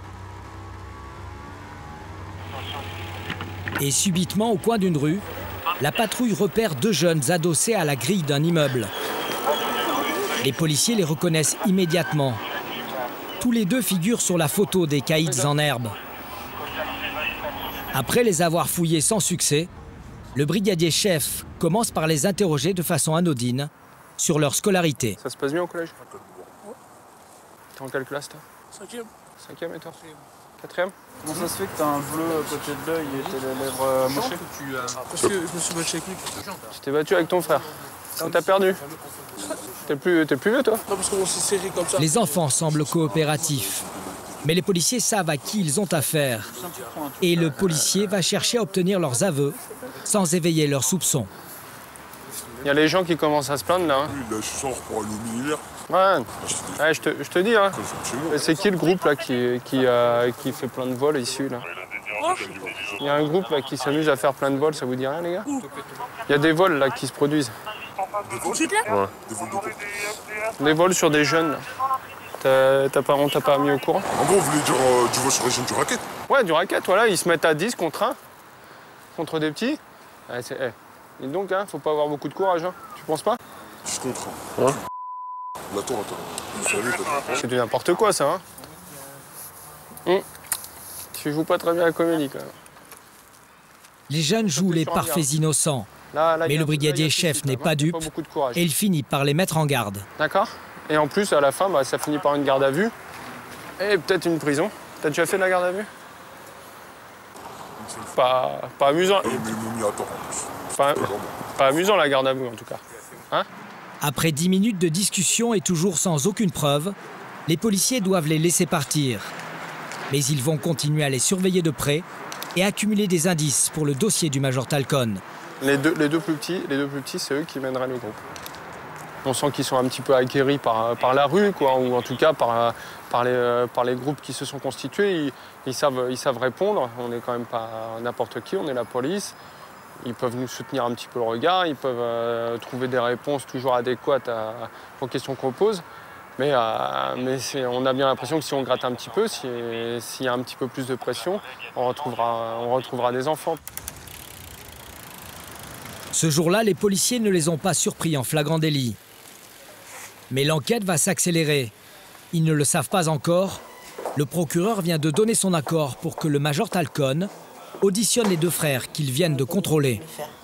Et subitement, au coin d'une rue, la patrouille repère deux jeunes adossés à la grille d'un immeuble. Les policiers les reconnaissent immédiatement. Tous les deux figurent sur la photo des caïds en herbe. Après les avoir fouillés sans succès, le brigadier chef commence par les interroger de façon anodine sur leur scolarité. Ça se passe bien au collège? T'es en quelle classe, toi? Cinquième. Cinquième et toi? Quatrième. Comment ça se fait que t'as un bleu à côté de l'œil et t'as les lèvres euh, mochées? Parce que je me suis battu avec lui. Tu t'es battu avec ton frère. T'as perdu. T'es plus, t'es plus vieux, toi? Non, parce qu'on s'est serré comme ça. Les enfants semblent coopératifs. Mais les policiers savent à qui ils ont affaire. Et le policier va chercher à obtenir leurs aveux sans éveiller leurs soupçons. Il y a les gens qui commencent à se plaindre, là. Hein. Oui, là, je sors pour aller au militaire. Ouais, ouais je, te, je te dis, hein. C'est qui le groupe là qui, qui, euh, qui fait plein de vols ici là? Il y a un groupe là qui s'amuse à faire plein de vols, ça vous dit rien les gars? Il y a des vols là qui se produisent. Des vols? Ouais. Des vols de quoi? Des vols sur des jeunes. T'as pas, on t'a pas mis au courant? En gros, vous voulez dire euh, du vol sur les jeunes du racket? Ouais, du racket, voilà, ils se mettent à dix contre un, contre des petits. Ouais, hey. Et donc, hein, faut pas avoir beaucoup de courage, hein. Tu penses pas? dix contre un. Hein? Attends, attends. C'est du n'importe quoi, ça, hein. Hum. Tu joues pas très bien à la comédie, quand même. Les jeunes jouent les parfaits innocents. Là, là, mais le brigadier chef n'est pas dupe et il finit par les mettre en garde. D'accord. Et en plus, à la fin, bah, ça finit par une garde à vue et peut-être une prison. T'as déjà fait de la garde à vue? Pas, pas amusant. Pas, pas amusant, la garde à vue, en tout cas. Hein? Après dix minutes de discussion et toujours sans aucune preuve, les policiers doivent les laisser partir. Mais ils vont continuer à les surveiller de près et accumuler des indices pour le dossier du major Talcon. Les deux, les deux plus petits, les deux plus petits, c'est eux qui mèneraient le groupe. On sent qu'ils sont un petit peu acquéris par, par la rue, quoi, ou en tout cas par, par, les, par les groupes qui se sont constitués. Ils, ils, savent, ils savent répondre. On n'est quand même pas n'importe qui, on est la police. Ils peuvent nous soutenir un petit peu le regard, ils peuvent euh, trouver des réponses toujours adéquates à, aux questions qu'on pose. Mais, euh, mais on a bien l'impression que si on gratte un petit peu, s'il si y a un petit peu plus de pression, on retrouvera, on retrouvera des enfants. Ce jour-là, les policiers ne les ont pas surpris en flagrant délit. Mais l'enquête va s'accélérer. Ils ne le savent pas encore. Le procureur vient de donner son accord pour que le major Talcon auditionne les deux frères qu'ils viennent de contrôler.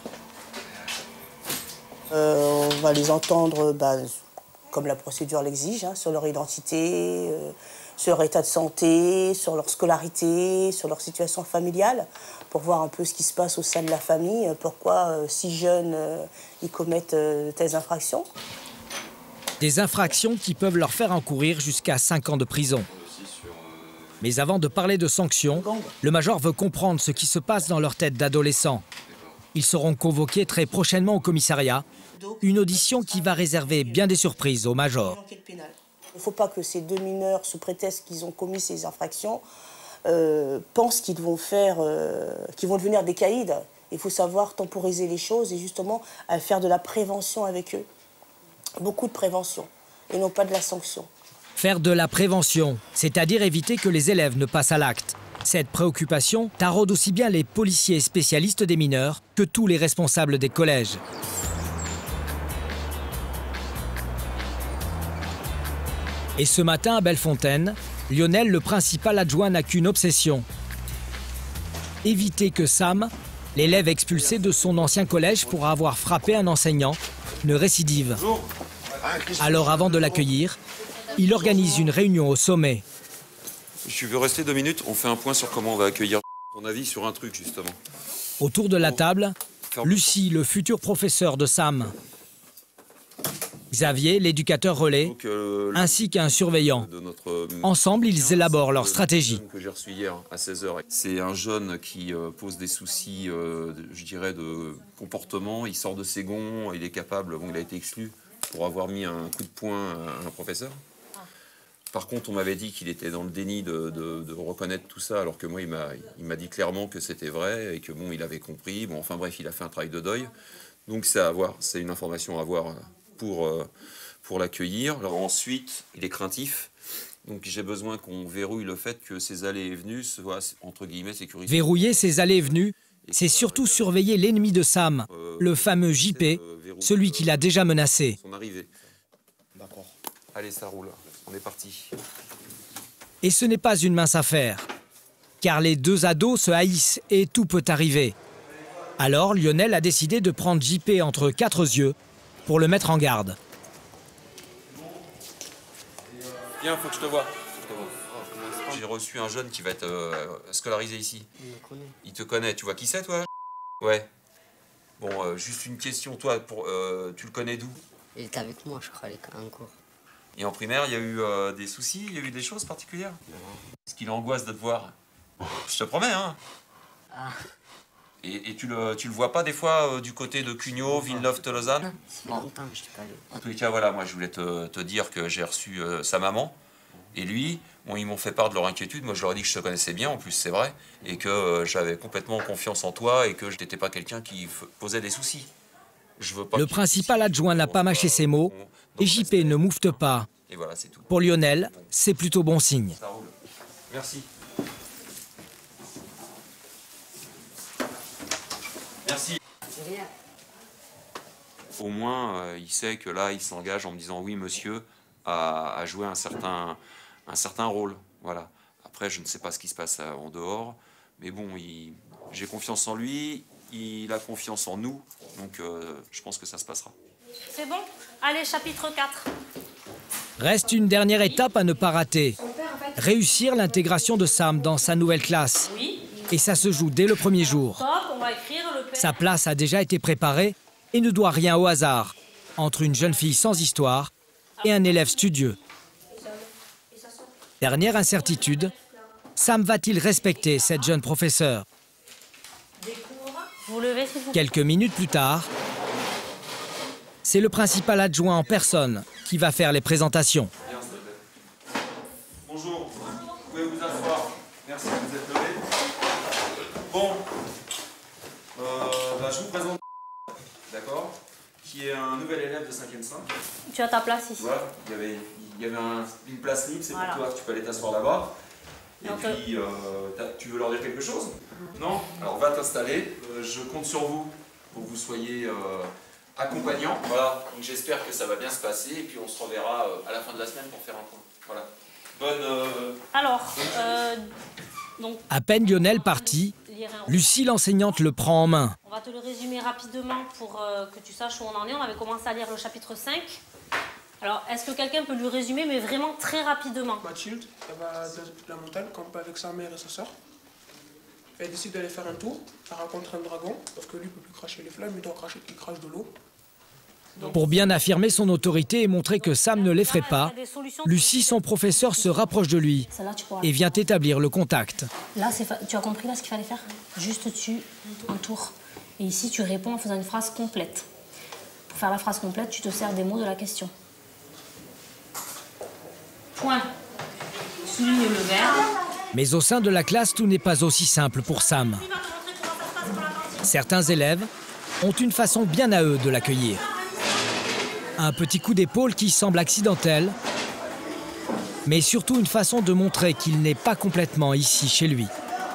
Euh, on va les entendre bah, comme la procédure l'exige, hein, sur leur identité, euh, sur leur état de santé, sur leur scolarité, sur leur situation familiale, pour voir un peu ce qui se passe au sein de la famille, pourquoi euh, si jeunes euh, ils commettent euh, de telles infractions. Des infractions qui peuvent leur faire encourir jusqu'à cinq ans de prison. Mais avant de parler de sanctions, le major veut comprendre ce qui se passe dans leur tête d'adolescents. Ils seront convoqués très prochainement au commissariat, une audition qui va réserver bien des surprises au major. Il ne faut pas que ces deux mineurs, sous prétexte qu'ils ont commis ces infractions, euh, pensent qu'ils vont faire, euh, qu'ils vont devenir des caïds. Il faut savoir temporiser les choses et justement à faire de la prévention avec eux. Beaucoup de prévention et non pas de la sanction. Faire de la prévention, c'est-à-dire éviter que les élèves ne passent à l'acte. Cette préoccupation taraude aussi bien les policiers spécialistes des mineurs que tous les responsables des collèges. Et ce matin à Bellefontaine, Lionel, le principal adjoint, n'a qu'une obsession. Éviter que Sam, l'élève expulsé de son ancien collège pour avoir frappé un enseignant, ne récidive. Alors avant de l'accueillir, il organise une réunion au sommet. Tu veux rester deux minutes? On fait un point sur comment on va accueillir ton avis sur un truc, justement. Autour de la table, Lucie, le futur professeur de Sam. Xavier, l'éducateur relais, Donc, euh, ainsi qu'un surveillant. De notre, euh, Ensemble, ils élaborent leur stratégie. Que j'ai reçu hier à seize heures. C'est un jeune qui euh, pose des soucis, euh, je dirais, de comportement. Il sort de ses gonds, il est capable, bon, il a été exclu pour avoir mis un coup de poing à un professeur. Par contre, on m'avait dit qu'il était dans le déni de, de, de reconnaître tout ça, alors que moi, il m'a il m'a dit clairement que c'était vrai et que bon, il avait compris. Bon, enfin bref, il a fait un travail de deuil. Donc c'est à voir, c'est une information à avoir pour, euh, pour l'accueillir. Alors ensuite, il est craintif. Donc j'ai besoin qu'on verrouille le fait que ses allées et venues soient, entre guillemets, sécurisées. Verrouiller ses allées et venues, c'est surtout surveiller l'ennemi de Sam, euh, le fameux J P, euh, celui qui l'a déjà menacé. Son arrivée. D'accord. Allez, ça roule. On est parti. Et ce n'est pas une mince affaire, car les deux ados se haïssent et tout peut arriver. Alors Lionel a décidé de prendre J P entre quatre yeux pour le mettre en garde. Viens, faut que je te voie. J'ai reçu un jeune qui va être euh, scolarisé ici. Il me connaît. Il te connaît. Tu vois qui c'est, toi? Ouais. Bon, euh, juste une question. Toi, pour, euh, tu le connais d'où? Il était avec moi, je crois, en cours. Et en primaire, il y a eu euh, des soucis? Il y a eu des choses particulières? Est-ce qu'il angoisse de te voir? Je te promets, hein. Ah. Et, et tu, le, tu le vois pas des fois euh, du côté de Cugnot, Villeneuve-Tolosane? C'est longtemps que je t'ai pas vu. En tous les cas, voilà, moi je voulais te, te dire que j'ai reçu euh, sa maman. Et lui, bon, ils m'ont fait part de leur inquiétude. Moi, je leur ai dit que je te connaissais bien, en plus, c'est vrai. Et que euh, j'avais complètement confiance en toi et que je n'étais pas quelqu'un qui posait des soucis. Je veux pas le principal adjoint n'a pas mâché ses mots et J P ne moufte pas. Et voilà, c'est tout. Pour Lionel, c'est plutôt bon signe. Ça roule. Merci. Merci. Au moins, euh, il sait que là, il s'engage en me disant oui, monsieur, à, à jouer un certain, un certain rôle. Voilà. Après, je ne sais pas ce qui se passe en dehors, mais bon, j'ai confiance en lui, il a confiance en nous, donc euh, je pense que ça se passera. C'est bon? Allez, chapitre quatre. Reste une dernière étape à ne pas rater. Réussir l'intégration de Sam dans sa nouvelle classe. Oui. Et ça se joue dès le premier jour. Top, on va écrire le père. Sa place a déjà été préparée et ne doit rien au hasard, entre une jeune fille sans histoire et un élève studieux. Dernière incertitude, Sam va-t-il respecter cette jeune professeure? Vous levez, s'il vous plaît. Quelques minutes plus tard, c'est le principal adjoint en personne qui va faire les présentations. Bonjour, vous pouvez vous asseoir. Merci de vous êtes levé. Bon, euh, bah, je vous présente, d'accord, qui est un nouvel élève de cinquième cinq. Tu as ta place ici. Voilà, il y avait, il y avait un, une place libre, c'est voilà. pour toi, tu peux aller t'asseoir là-bas. Et Donc, puis, euh, tu veux leur dire quelque chose? Non? Alors va t'installer, euh, je compte sur vous pour que vous soyez euh, accompagnants. Voilà, donc j'espère que ça va bien se passer et puis on se reverra euh, à la fin de la semaine pour faire un point. Voilà. Bonne... Euh, Alors, euh, donc... À peine Lionel parti, Lucie l'enseignante le prend en main. On va te le résumer rapidement pour euh, que tu saches où on en est. On avait commencé à lire le chapitre cinq. Alors, est-ce que quelqu'un peut lui résumer, mais vraiment très rapidement? Mathilde, elle va de la montagne, camper avec sa mère et sa soeur. Elle décide d'aller faire un tour. Elle rencontre un dragon, parce que lui ne peut plus cracher les flammes, il doit cracher qu'il crache de l'eau. Pour bien affirmer son autorité et montrer que Sam ne l'effraie pas, Lucie, son professeur, se rapproche de lui et vient établir le contact. Là, tu as compris là ce qu'il fallait faire? Juste dessus, un tour. Et ici, tu réponds en faisant une phrase complète. Pour faire la phrase complète, tu te sers des mots de la question. Point. Souligne le verbe. Mais au sein de la classe, tout n'est pas aussi simple pour Sam. Certains élèves ont une façon bien à eux de l'accueillir. Un petit coup d'épaule qui semble accidentel, mais surtout une façon de montrer qu'il n'est pas complètement ici chez lui.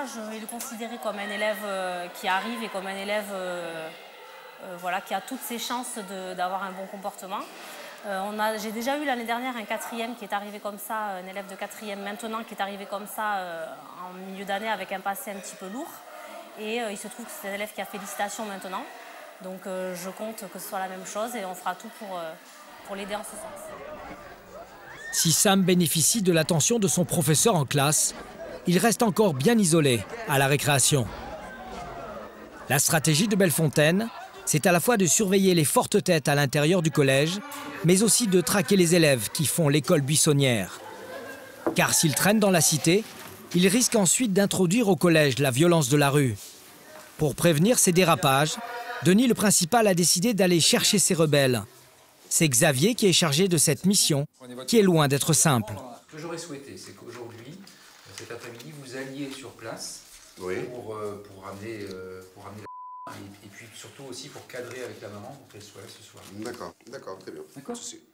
je vais le considérer comme un élève euh, qui arrive et comme un élève euh, euh, voilà, qui a toutes ses chances d'avoir un bon comportement. Euh, on a, j'ai déjà eu l'année dernière un quatrième qui est arrivé comme ça, un élève de quatrième maintenant qui est arrivé comme ça euh, en milieu d'année avec un passé un petit peu lourd. Et euh, il se trouve que c'est un élève qui a félicitations maintenant. Donc euh, je compte que ce soit la même chose et on fera tout pour, euh, pour l'aider en ce sens. Si Sam bénéficie de l'attention de son professeur en classe, il reste encore bien isolé à la récréation. La stratégie de Bellefontaine, c'est à la fois de surveiller les fortes têtes à l'intérieur du collège, mais aussi de traquer les élèves qui font l'école buissonnière. Car s'ils traînent dans la cité, ils risquent ensuite d'introduire au collège la violence de la rue. Pour prévenir ces dérapages, Denis le principal a décidé d'aller chercher ces rebelles. C'est Xavier qui est chargé de cette mission, qui est loin d'être simple. Ce que j'aurais souhaité, c'est qu'aujourd'hui, cet après-midi, vous alliez sur place oui. pour, euh, pour ramener, euh, pour ramener la... Et, et puis surtout aussi pour cadrer avec la maman pour qu'elle soit là ce soir. D'accord, d'accord, très bien. D'accord.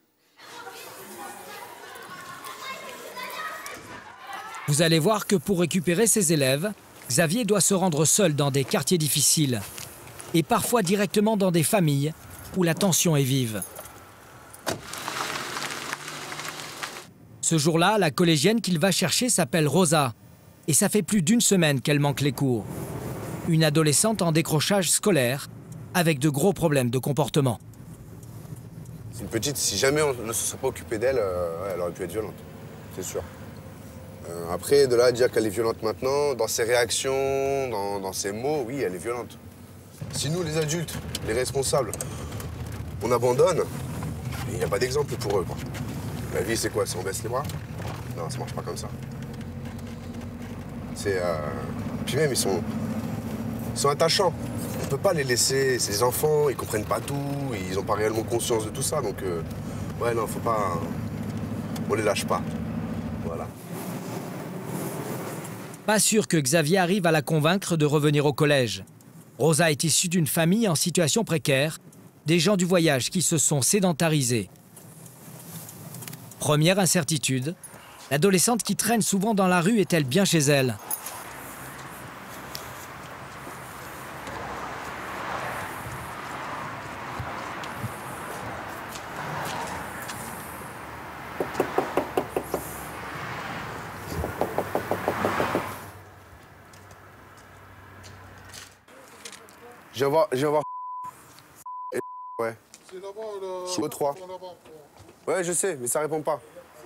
Vous allez voir que pour récupérer ses élèves, Xavier doit se rendre seul dans des quartiers difficiles et parfois directement dans des familles où la tension est vive. Ce jour-là, la collégienne qu'il va chercher s'appelle Rosa et ça fait plus d'une semaine qu'elle manque les cours. Une adolescente en décrochage scolaire avec de gros problèmes de comportement. C'est une petite, si jamais on ne se serait pas occupé d'elle, euh, ouais, elle aurait pu être violente, c'est sûr. Euh, après, de là à dire qu'elle est violente maintenant, dans ses réactions, dans, dans ses mots, oui, elle est violente. Si nous, les adultes, les responsables, on abandonne, il n'y a pas d'exemple pour eux, quoi. La vie, c'est quoi? C'est on baisse les bras? Non, ça marche pas comme ça. C'est... Euh... Puis même, ils sont... ils sont attachants. On peut pas les laisser, ces enfants, ils comprennent pas tout, ils ont pas réellement conscience de tout ça, donc... Euh... Ouais, non, faut pas... On les lâche pas. Voilà. Pas sûr que Xavier arrive à la convaincre de revenir au collège. Rosa est issue d'une famille en situation précaire, des gens du voyage qui se sont sédentarisés. Première incertitude, l'adolescente qui traîne souvent dans la rue est-elle bien chez elle? Je viens voir... Je viens voir... Ouais. C'est là-bas, là. Sous trois. Ouais, je sais, mais ça répond pas.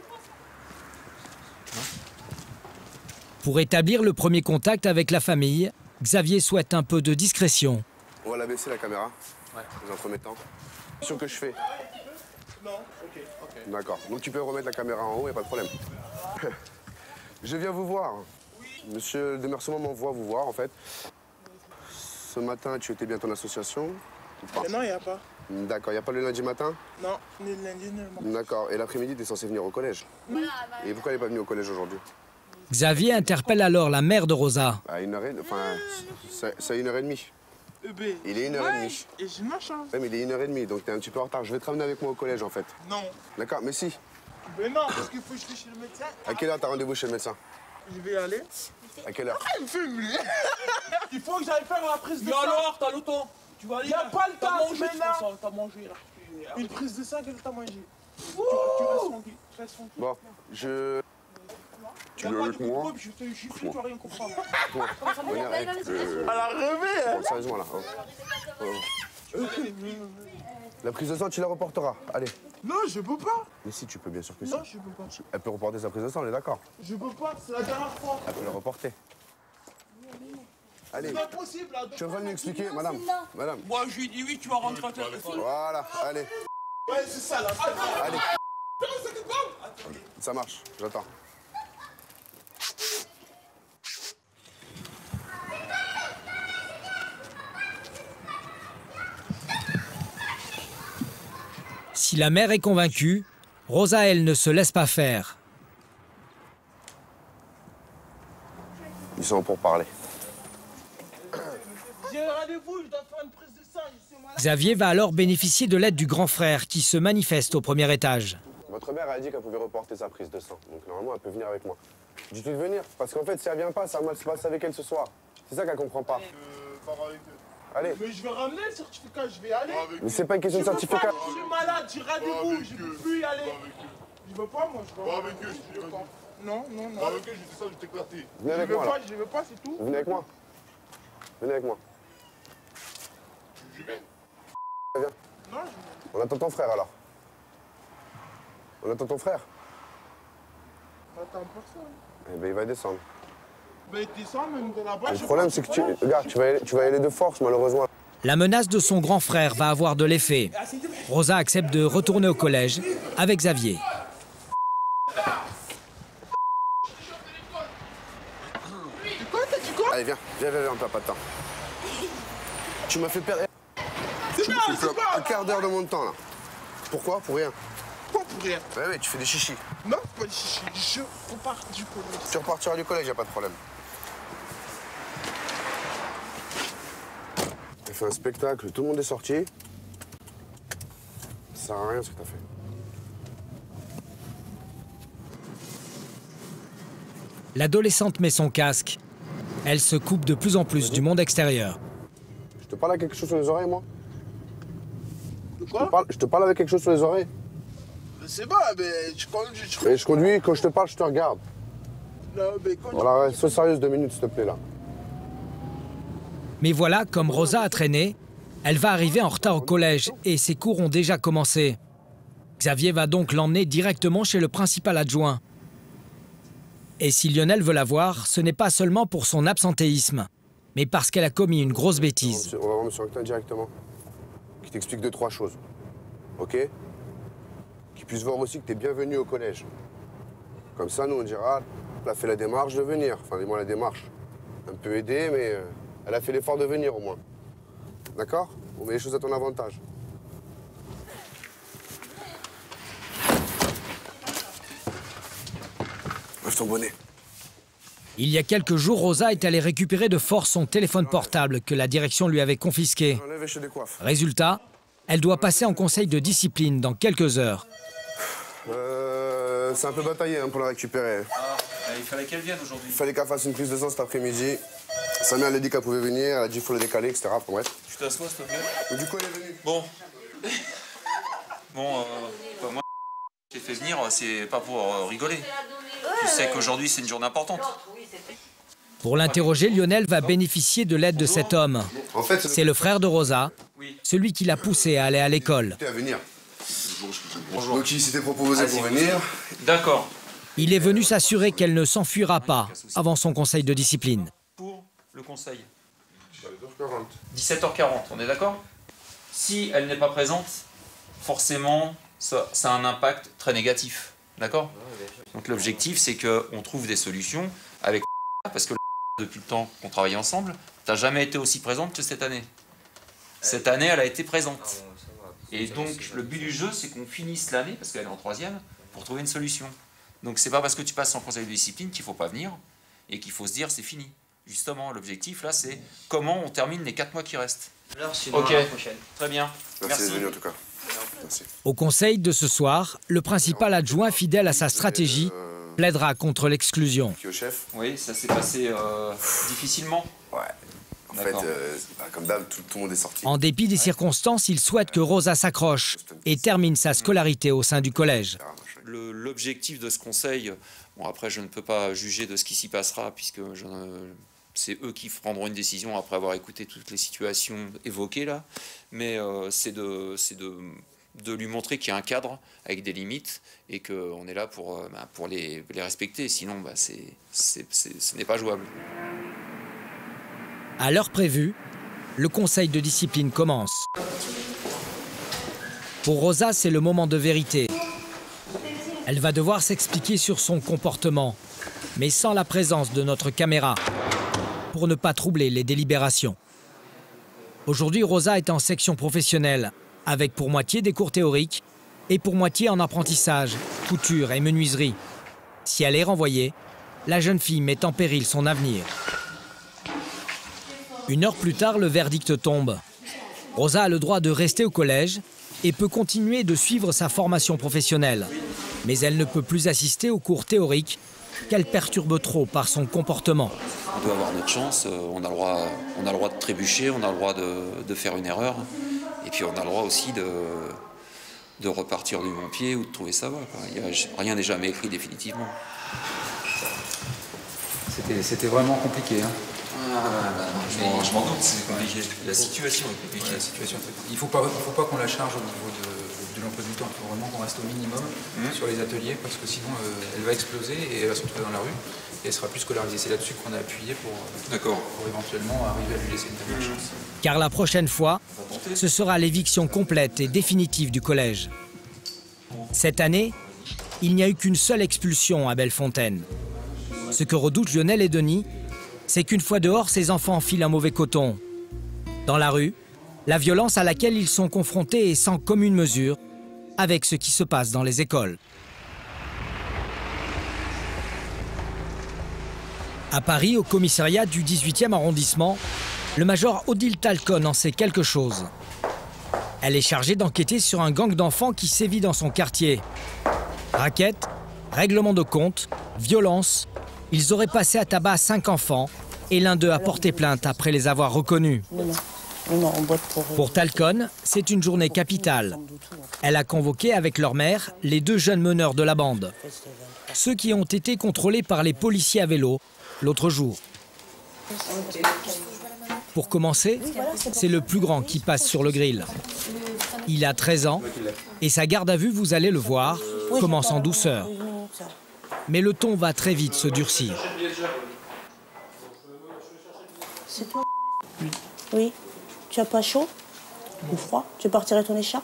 Pour établir le premier contact avec la famille, Xavier souhaite un peu de discrétion. On va la baisser, la caméra. Ouais. Dans un premier temps. Sur que je fais. Non, ok, ok. D'accord. Donc tu peux remettre la caméra en haut, y a pas de problème. Je viens vous voir. Monsieur le démercement m'envoie vous voir, en fait. Ce matin, tu étais bien à ton association ou pas? Non, il n'y a pas. D'accord. Il n'y a pas le lundi matin? Non, ni le lundi, ni le mardi. D'accord. Et l'après-midi, tu es censé venir au collège. Et pourquoi elle n'est pas venue au collège aujourd'hui? Xavier interpelle alors la mère de Rosa. À une heure et... Enfin, c'est à une heure et demie. Il est une heure et demie. Et j'ai ma chance. Oui, mais il est une heure et demie, donc t'es un petit peu en retard. Je vais te ramener avec moi au collège, en fait. Non. D'accord, mais si. Mais non, parce qu'il faut que je sois chez le médecin. À quelle heure t'as rendez-vous chez le médecin? Je vais y aller. À quelle heure? Ah, il me fait humilier. Il faut que j'aille faire la prise de Mais sang. alors, t'as le temps. Tu vas aller. Il n'y a pas le temps, mangé, maintenant. T'as mangé, là. Une prise de sang, qu'est-ce que t'as mangé? Tu, tu restes tranquille. Tu restes tranquille. Bon, je... Tu veux avec moi? Je te gifle, tu vas rien comprendre. Toi, regarde, Elle a rêvé, hein. Bon, sérieusement, là. Oh. Oh. La prise de sang, tu la reporteras. Allez. Non, je peux pas. Mais si, tu peux, bien sûr que si. Non, je peux pas. Elle peut reporter sa prise de sang, on est d'accord? Je peux pas, c'est la dernière fois. Elle peut la reporter. Allez. C'est pas possible, là. Je suis en train de lui expliquer, madame. Madame. Moi, je lui dis oui, tu vas rentrer à ta Voilà, allez. Ouais, c'est ça, là. Allez. Ça marche, j'attends. Si la mère est convaincue, Rosa, elle, ne se laisse pas faire. Ils sont pour parler. J'ai rendez-vous, je dois faire une prise de sang. Je suis malade. Xavier va alors bénéficier de l'aide du grand frère qui se manifeste au premier étage. Votre mère a dit qu'elle pouvait reporter sa prise de sang, donc normalement elle peut venir avec moi. Dis-lui de venir. Parce qu'en fait, si elle vient pas, ça va mal se passer avec elle ce soir. C'est ça qu'elle comprend pas. Allez. Mais je vais ramener le certificat, je vais y aller. Mais c'est pas une question de certificat. Je suis malade, j'ai rendez-vous, je ne peux plus y aller. Je veux pas, moi, je veux pas. avec eux, je te dis, Non, non, non. Pas avec eux, je dis ça, je vais t'éclater. Venez avec je veux moi. pas, Là. je veux pas, c'est tout. Venez avec moi. Venez avec moi. Je vais. Viens. Non, je... On attend ton frère alors. On attend ton frère. Attends, personne. Eh ben il va descendre. Ben, descends même de là-bas. Le problème c'est que tu. Regarde, tu vas, aller, tu vas y aller de force malheureusement. La menace de son grand frère va avoir de l'effet. Rosa accepte de retourner au collège avec Xavier. Allez, viens, viens, viens, viens, on perd pas de temps. Tu m'as fait perdre. C'est Tu bien, me c'est fais un quart d'heure de mon temps là. Pourquoi? Pour rien. Pas pour rien. Ouais, ouais, tu fais des chichis. Non, pas des chichis. Je repars du collège. Tu repartiras du collège, y a pas de problème. T'as fait un spectacle, tout le monde est sorti. Ça sert à rien ce que t'as fait. L'adolescente met son casque. Elle se coupe de plus en plus du monde extérieur. Je te parle avec quelque chose sur les oreilles, moi? De quoi? je te, parle, je te parle avec quelque chose sur les oreilles. C'est bon, mais tu conduis. Tu... Mais je conduis, quand je te parle, je te regarde. Non, mais quand Voilà, reste sois sérieuse deux minutes, s'il te plaît, là. Mais voilà, comme Rosa a traîné, elle va arriver en retard au collège et ses cours ont déjà commencé. Xavier va donc l'emmener directement chez le principal adjoint. Et si Lionel veut la voir, ce n'est pas seulement pour son absentéisme, mais parce qu'elle a commis une grosse bêtise. On va voir M. Rectin directement, qui t'explique deux, trois choses. OK? Qui puisse voir aussi que tu es bienvenu au collège. Comme ça, nous, on dira, elle a fait la démarche de venir. Enfin, dis-moi la démarche. Un peu aidée, mais euh, elle a fait l'effort de venir au moins. D'accord? On met les choses à ton avantage. Lève ton bonnet. Il y a quelques jours, Rosa est allée récupérer de force son téléphone portable que la direction lui avait confisqué. Enlève et je te décoiffe. Résultat, elle doit passer en conseil de discipline dans quelques heures. Euh, c'est un peu bataillé hein, pour la récupérer. Ah, il fallait qu'elle vienne aujourd'hui. Il fallait qu'elle fasse une prise de sang cet après-midi. Sa mère elle a dit qu'elle pouvait venir, elle a dit qu'il faut le décaler, et cetera. Enfin, bref. Tu t'assois, s'il te plaît. Et du coup, elle est venue. Bon. Bon, euh, bah, moi, je t'ai fait venir, c'est pas pour euh, rigoler. Tu sais qu'aujourd'hui, c'est une journée importante. Pour l'interroger, Lionel va bénéficier de l'aide de cet homme. En fait, c'est le frère de Rosa, celui qui l'a poussé à aller à l'école. À venir. Bonjour. Donc il s'était proposé pour venir. D'accord. Il est venu s'assurer qu'elle ne s'enfuira pas avant son conseil de discipline. Pour le conseil. dix-sept heures quarante, on est d'accord? Si elle n'est pas présente, forcément, ça, ça a un impact très négatif. D'accord? Donc l'objectif, c'est qu'on trouve des solutions avec parce que depuis le temps qu'on travaille ensemble, tu n'as jamais été aussi présente que cette année. Cette année, elle a été présente. Et donc, le but du jeu, c'est qu'on finisse l'année, parce qu'elle est en troisième, pour trouver une solution. Donc, c'est pas parce que tu passes en conseil de discipline qu'il ne faut pas venir et qu'il faut se dire c'est fini. Justement, l'objectif, là, c'est comment on termine les quatre mois qui restent. Alors, sinon, ok, à la prochaine. Très bien. Merci d'être venu en tout cas. Merci. Au conseil de ce soir, le principal adjoint, fidèle à sa stratégie, plaidera contre l'exclusion. Oui, ça s'est passé euh, difficilement. Ouais. En fait, euh, bah, comme d'hab, tout, tout le monde est sorti. En dépit des circonstances, il souhaite que Rosa s'accroche et termine sa scolarité au sein du collège. L'objectif de ce conseil, bon après je ne peux pas juger de ce qui s'y passera puisque c'est eux qui prendront une décision après avoir écouté toutes les situations évoquées là, mais euh, c'est de, de, de lui montrer qu'il y a un cadre avec des limites et qu'on est là pour, euh, bah, pour les, les respecter, sinon bah, c'est, c'est, c'est, ce n'est pas jouable. À l'heure prévue, le conseil de discipline commence. Pour Rosa, c'est le moment de vérité. Elle va devoir s'expliquer sur son comportement, mais sans la présence de notre caméra, pour ne pas troubler les délibérations. Aujourd'hui, Rosa est en section professionnelle, avec pour moitié des cours théoriques et pour moitié en apprentissage, couture et menuiserie. Si elle est renvoyée, la jeune fille met en péril son avenir. Une heure plus tard, le verdict tombe. Rosa a le droit de rester au collège et peut continuer de suivre sa formation professionnelle. Mais elle ne peut plus assister aux cours théoriques qu'elle perturbe trop par son comportement. On doit avoir notre chance, on a le droit, on a le droit de trébucher, on a le droit de, de faire une erreur. Et puis on a le droit aussi de, de repartir du bon pied ou de trouver sa voie. Quoi. Il y a, rien n'est jamais écrit définitivement. C'était vraiment compliqué. Hein. Ah, bah, non, je m'en doute, c'est compliqué. La situation est compliquée. La situation est compliquée. Il ne faut pas, il faut pas qu'on la charge au niveau de, de l'emploi du temps. Il faut vraiment qu'on reste au minimum mmh. sur les ateliers parce que sinon euh, elle va exploser et elle va se retrouver dans la rue et elle sera plus scolarisée. C'est là-dessus qu'on a appuyé pour, pour éventuellement arriver à lui laisser une dernière chance. Car la prochaine fois, ce sera l'éviction complète et définitive du collège. Cette année, il n'y a eu qu'une seule expulsion à Bellefontaine. Ce que redoutent Lionel et Denis, c'est qu'une fois dehors, ces enfants enfilent un mauvais coton. Dans la rue, la violence à laquelle ils sont confrontés est sans commune mesure avec ce qui se passe dans les écoles. À Paris, au commissariat du dix-huitième arrondissement, le major Odile Talcon en sait quelque chose. Elle est chargée d'enquêter sur un gang d'enfants qui sévit dans son quartier. Raquettes, règlement de compte, violence. Ils auraient passé à tabac cinq enfants et l'un d'eux a porté plainte après les avoir reconnus. Pour Talcon, c'est une journée capitale. Elle a convoqué avec leur mère les deux jeunes meneurs de la bande. Ceux qui ont été contrôlés par les policiers à vélo l'autre jour. Pour commencer, c'est le plus grand qui passe sur le grill. Il a treize ans et sa garde à vue, vous allez le voir, commence en douceur. Mais le ton va très vite se durcir. C'est toi? Oui. Oui. Tu as pas chaud? Ou froid? Tu veux pas retirer ton écharpe?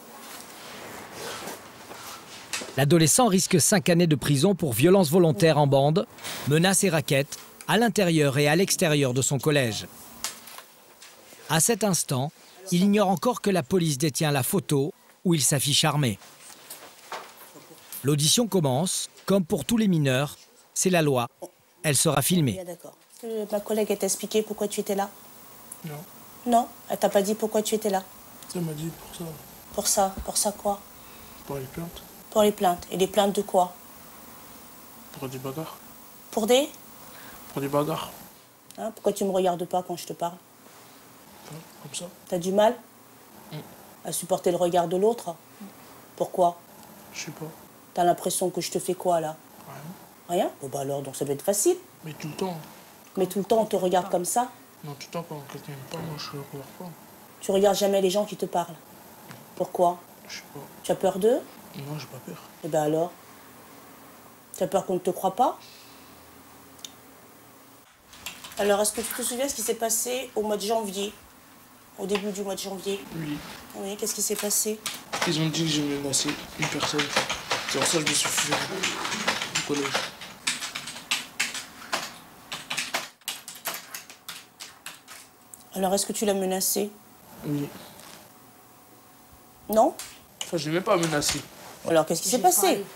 L'adolescent risque cinq années de prison pour violence volontaire en bande, menaces et raquettes, à l'intérieur et à l'extérieur de son collège. À cet instant, il ignore encore que la police détient la photo où il s'affiche armé. L'audition commence. Comme pour tous les mineurs, c'est la loi. Elle sera filmée. D'accord. Ma collègue, elle t'a expliqué pourquoi tu étais là? Non. Non? Elle t'a pas dit pourquoi tu étais là? Ça m'a dit pour ça. Pour ça? Pour ça quoi? Pour les plaintes. Pour les plaintes. Et les plaintes de quoi? Pour des bagarres. Pour des? Pour des bagarres. Hein, pourquoi tu me regardes pas quand je te parle? Ouais, comme ça. T'as du mal mm. à supporter le regard de l'autre? mm. Pourquoi? Je sais pas. T'as l'impression que je te fais quoi, là? Rien. Rien? Bon, bah alors, donc ça doit être facile. Mais tout le temps. Mais tout le temps, on te regarde comme ça? Non, tout le temps, quand quelqu'un me parle, moi, je ne regarde pas. Tu regardes jamais les gens qui te parlent? Pourquoi? Je sais pas. Tu as peur d'eux? Non, j'ai pas peur. Eh ben alors? Tu as peur qu'on ne te croie pas? Alors, est-ce que tu te souviens ce qui s'est passé au mois de janvier? Au début du mois de janvier? Oui. Oui, qu'est-ce qui s'est passé? Ils ont dit que j'ai menacé une personne. C'est pour ça que je me suis fui du collège. Alors, est-ce que tu l'as menacé? Oui. Non? Enfin, je ne l'ai même pas menacé. Alors, qu'est-ce qui s'est passé?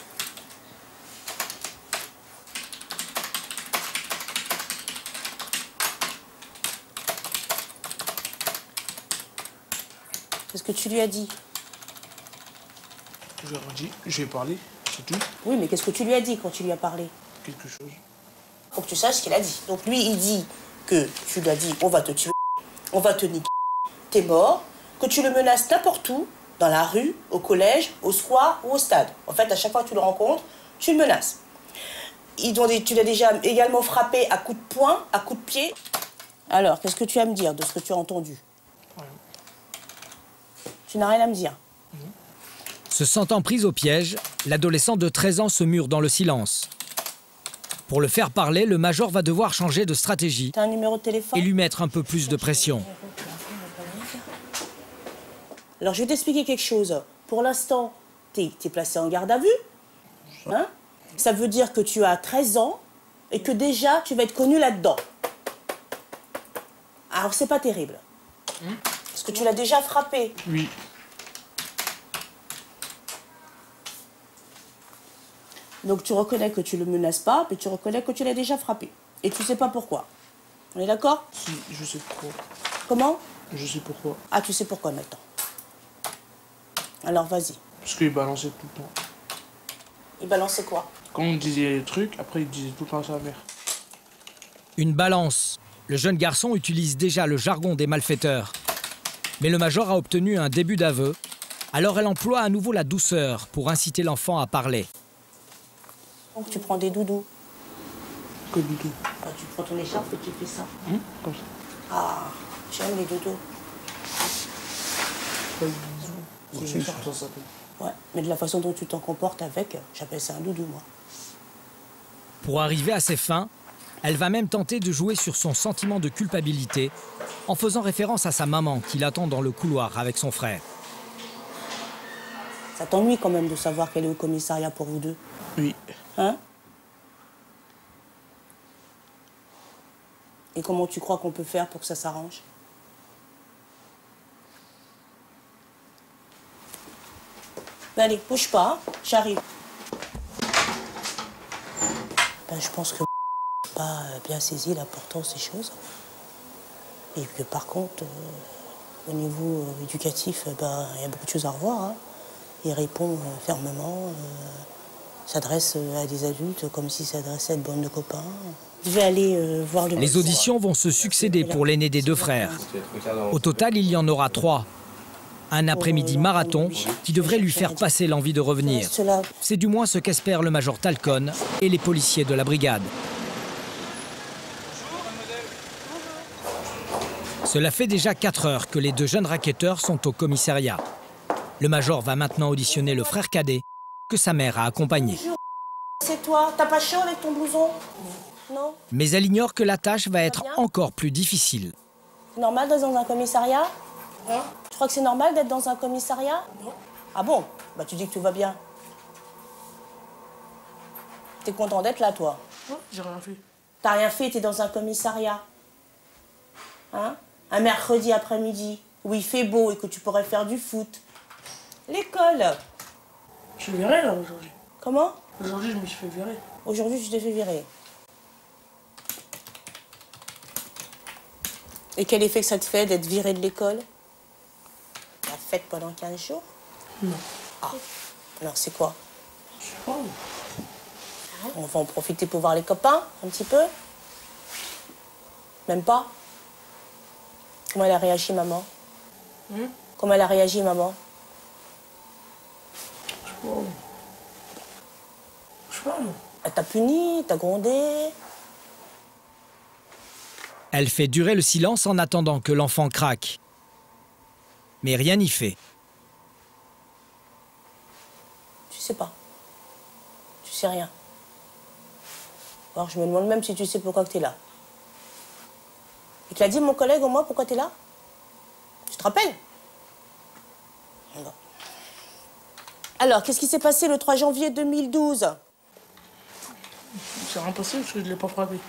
Qu'est-ce que tu lui as dit? Je lui ai dit, je lui ai parlé, c'est tout. Oui, mais qu'est-ce que tu lui as dit quand tu lui as parlé? Quelque chose. Faut que tu saches ce qu'il a dit. Donc lui, il dit que tu lui as dit, on va te tuer, on va te niquer, t'es mort, que tu le menaces n'importe où, dans la rue, au collège, au square ou au stade. En fait, à chaque fois que tu le rencontres, tu le menaces. Ils ont, tu l'as déjà également frappé à coups de poing, à coups de pied. Alors, qu'est-ce que tu as à me dire de ce que tu as entendu? Ouais. Tu n'as rien à me dire. Mmh. Se sentant prise au piège, l'adolescent de treize ans se mure dans le silence. Pour le faire parler, le major va devoir changer de stratégie T'as un numéro de téléphone et lui mettre un peu plus de pression. Alors, je vais t'expliquer quelque chose. Pour l'instant, t'es es placé en garde à vue. Hein? Ça veut dire que tu as treize ans et que déjà, tu vas être connu là-dedans. Alors, c'est pas terrible. Mmh. Parce que tu l'as déjà frappé. Oui. Donc, tu reconnais que tu le menaces pas, mais tu reconnais que tu l'as déjà frappé. Et tu sais pas pourquoi. On est d'accord? Si, je sais pourquoi. Comment? Je sais pourquoi. Ah, tu sais pourquoi maintenant. Alors, vas-y. Parce qu'il balançait tout le temps. Il balançait quoi? Quand on disait des trucs, après il disait tout le temps à sa mère. Une balance. Le jeune garçon utilise déjà le jargon des malfaiteurs. Mais le major a obtenu un début d'aveu. Alors elle emploie à nouveau la douceur pour inciter l'enfant à parler. Donc tu prends des doudous. Que doudou? Bah, tu prends ton écharpe et tu fais ça. Hum, comme ça. Ah, j'aime les doudous. C'est une écharpe, ça s'appelle. Ouais, mais de la façon dont tu t'en comportes avec, j'appelle ça un doudou, moi. Pour arriver à ses fins, elle va même tenter de jouer sur son sentiment de culpabilité en faisant référence à sa maman qui l'attend dans le couloir avec son frère. Ça t'ennuie quand même de savoir qu'elle est au commissariat pour vous deux? Oui. Hein? Et comment tu crois qu'on peut faire pour que ça s'arrange? Allez, bouge pas, hein, j'arrive. Ben, je pense que n'a pas bien saisi l'importance des choses. Et que par contre, euh, au niveau euh, éducatif, il ben, y a beaucoup de choses à revoir. Hein. Il répond euh, fermement, euh, s'adresse à des adultes comme s'il s'adressait à une bande de copains. Je vais aller euh, voir le... Les auditions vont se succéder pour l'aîné des deux frères. Au total, il y en aura trois. Un après-midi marathon qui devrait lui faire passer l'envie de revenir. C'est du moins ce qu'espèrent le major Talcon et les policiers de la brigade. Cela fait déjà quatre heures que les deux jeunes racketteurs sont au commissariat. Le major va maintenant auditionner le frère cadet que sa mère a accompagné. C'est toi, t'as pas chaud avec ton blouson? Non? Mais elle ignore que la tâche va être encore plus difficile. C'est normal d'être dans un commissariat? Non. Tu crois que c'est normal d'être dans un commissariat? Non. Ah bon? Bah tu dis que tout va bien. T'es content d'être là, toi? Non, j'ai rien fait. T'as rien fait, t'es dans un commissariat. Hein? Un mercredi après-midi, où il fait beau et que tu pourrais faire du foot. L'école. Je suis viré là aujourd'hui. Comment? Aujourd'hui, je me suis fait virer. Aujourd'hui, tu t'es fait virer. Et quel effet que ça te fait d'être viré de l'école? La fête pendant quinze jours? Non. Ah, alors c'est quoi? Je sais pas. On va en profiter pour voir les copains, un petit peu? Même pas? Comment elle a réagi, maman? Hum? Comment elle a réagi, maman? Je sais pas. Je sais pas. Elle t'a puni, t'a grondé? Elle fait durer le silence en attendant que l'enfant craque. Mais rien n'y fait. Tu sais pas. Tu sais rien. Alors je me demande même si tu sais pourquoi tu es là. Et tu l'as dit, mon collègue, au moins, pourquoi tu es là? Tu te rappelles? Non. Alors, qu'est-ce qui s'est passé le trois janvier deux mille douze? Il s'est rien passé parce que je ne l'ai pas frappé.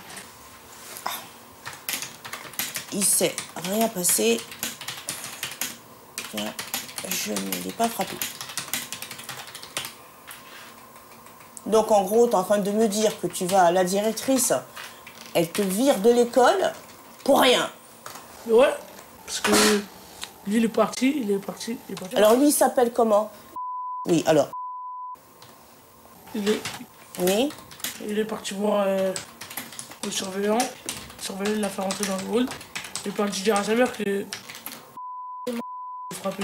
Il s'est rien passé. Je ne l'ai pas frappé. Donc, en gros, tu es en train de me dire que tu vas à la directrice, elle te vire de l'école pour rien. Ouais, parce que lui, il est parti, il est parti, il est parti. Alors, lui, il s'appelle comment? Oui, alors. Il est... Oui. Il est parti voir euh, le surveillant. Le surveillant l'a fait rentrer dans le hall. Il est parti dire à sa mère que... il frappé.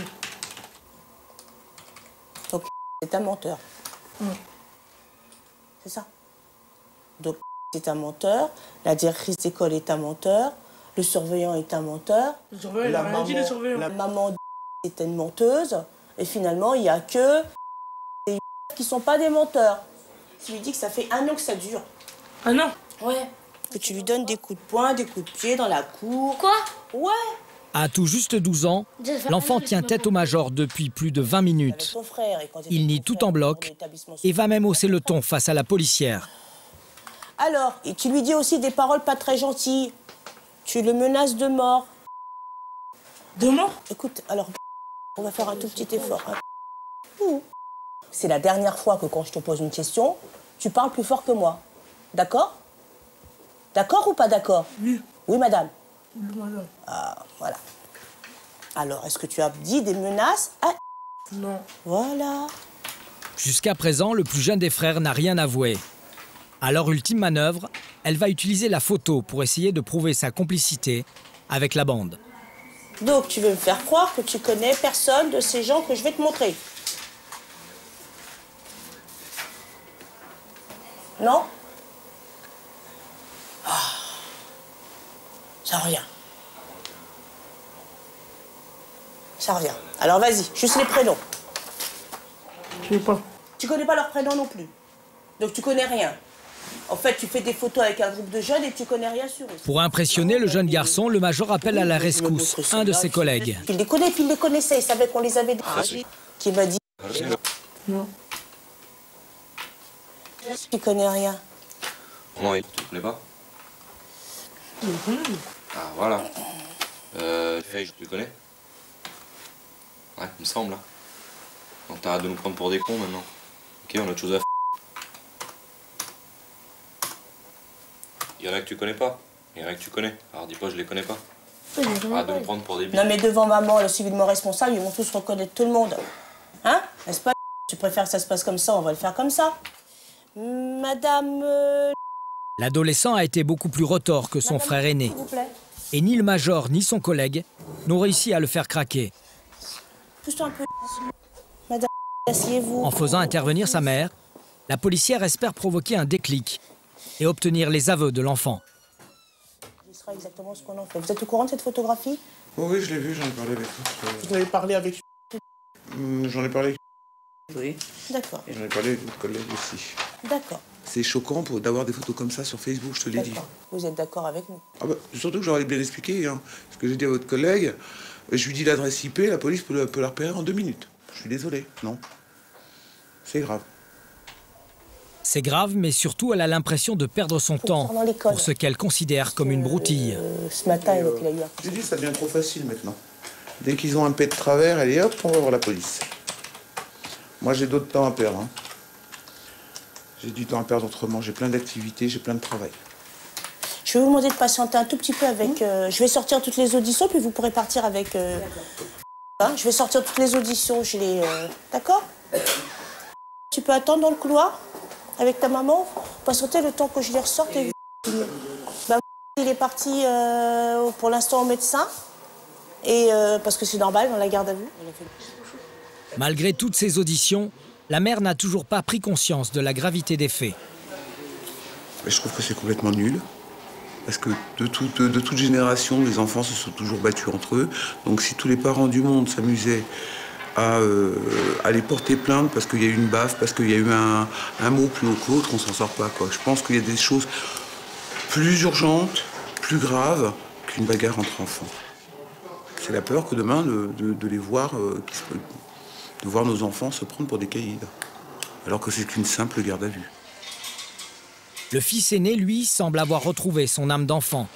Donc, c'est un menteur. Mmh. C'est ça. Donc, c'est un menteur. La directrice d'école est un menteur. Le surveillant est un menteur. Le surveillant, il a rien dit, le surveillant. La maman est une menteuse. Et finalement, il n'y a que des qui ne sont pas des menteurs. Tu lui dis que ça fait un an que ça dure. Un an? Ouais. Que tu lui donnes des coups de poing, des coups de pied dans la cour. Quoi? Ouais. À tout juste douze ans, l'enfant tient tête au major depuis plus de vingt minutes. Il nie tout en bloc et va même hausser le ton face à la policière. Alors, et tu lui dis aussi des paroles pas très gentilles. Tu le menaces de mort. De mort? Écoute, alors, on va faire un tout petit effort. Hein. C'est la dernière fois que quand je te pose une question, tu parles plus fort que moi. D'accord? D'accord ou pas d'accord? Oui. Oui, madame? Oui, madame. Ah, voilà. Alors, est-ce que tu as dit des menaces à... Non. Voilà. Jusqu'à présent, le plus jeune des frères n'a rien avoué. Alors, ultime manœuvre, elle va utiliser la photo pour essayer de prouver sa complicité avec la bande. Donc, tu veux me faire croire que tu connais personne de ces gens que je vais te montrer? Non? Ah. Ça revient. Ça revient. Alors, vas-y, juste les prénoms. Je sais pas. Tu connais pas leurs prénoms non plus. Donc, tu connais rien. En fait, tu fais des photos avec un groupe de jeunes et tu connais rien sur eux. Pour impressionner le jeune garçon, le major appelle à la rescousse un de ses collègues. Il les connaît, puis il les connaissait, il savait qu'on les avait dégagés. Qui m'a dit... Non. Tu connais rien. Comment il te plaît pas? Ah, voilà. Euh, Faye, je te connais? Ouais, il me semble. Hein. Donc t'arrêtes de nous prendre pour des cons maintenant. Ok, on a autre chose à f***. Il y en a que tu connais pas. Il y en a que tu connais. Alors dis pas je les connais pas. Arrête de nous prendre pour des billes. Non mais devant maman, le civilement responsable, ils vont tous reconnaître tout le monde. Hein? N'est-ce pas? Tu préfères que ça se passe comme ça, on va le faire comme ça. Madame... Euh... L'adolescent a été beaucoup plus retors que son Madame, frère aîné. s'il vous plaît. Et ni le major ni son collègue n'ont réussi à le faire craquer. Pousse-toi un peu. Madame, asseyez-vous. En faisant intervenir sa mère, la policière espère provoquer un déclic et obtenir les aveux de l'enfant. Ce sera exactement ce qu'on en fait. Vous êtes au courant de cette photographie? Oh oui, je l'ai vu, j'en ai parlé avec vous. Vous avez parlé avec... Hum, J'en ai parlé avec... Oui. D'accord. Et j'en ai parlé avec votre collègue aussi. D'accord. C'est choquant pour d'avoir des photos comme ça sur Facebook, je te l'ai dit. Vous êtes d'accord avec nous? Ah bah, surtout que j'aurais bien expliqué hein, ce que j'ai dit à votre collègue. Je lui dis l'adresse I P, la police peut, le, peut la repérer en deux minutes. Je suis désolé, non. C'est grave. C'est grave, mais surtout elle a l'impression de perdre son temps pour ce qu'elle considère comme une broutille. Euh, ce matin, euh, il a eu un... J'ai dit ça devient trop facile maintenant. Dès qu'ils ont un pet de travers, allez hop, on va voir la police. Moi j'ai d'autres temps à perdre. Hein. J'ai du temps à perdre autrement, j'ai plein d'activités, j'ai plein de travail. Je vais vous demander de patienter un tout petit peu avec... Euh, je vais sortir toutes les auditions, puis vous pourrez partir avec... Euh, hein, je vais sortir toutes les auditions, je les... Euh, D'accord? Tu peux attendre dans le couloir avec ta maman? Patienter le temps que je les ressorte et... Bah, il est parti euh, pour l'instant au médecin, et, euh, parce que c'est normal dans la garde à vue. Malgré toutes ces auditions, la mère n'a toujours pas pris conscience de la gravité des faits. Mais je trouve que c'est complètement nul. Parce que de, tout, de, de toute génération, les enfants se sont toujours battus entre eux. Donc si tous les parents du monde s'amusaient à euh, aller porter plainte parce qu'il y a eu une baffe, parce qu'il y a eu un, un mot plus haut que l'autre, on s'en sort pas, quoi. Je pense qu'il y a des choses plus urgentes, plus graves qu'une bagarre entre enfants. C'est la peur que demain de, de, de les voir, euh, de voir nos enfants se prendre pour des caïds. Alors que c'est qu'une simple garde à vue. Le fils aîné, lui, semble avoir retrouvé son âme d'enfant.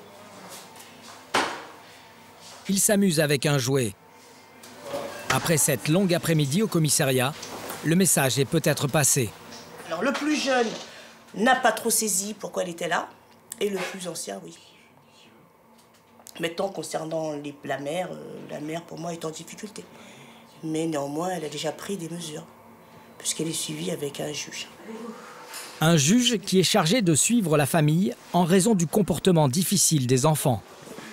Il s'amuse avec un jouet. Après cette longue après-midi au commissariat, le message est peut-être passé. Alors le plus jeune n'a pas trop saisi pourquoi elle était là, et le plus ancien, oui. Maintenant, concernant les, la mère, euh, la mère pour moi est en difficulté. Mais néanmoins, elle a déjà pris des mesures, puisqu'elle est suivie avec un juge. Un juge qui est chargé de suivre la famille en raison du comportement difficile des enfants.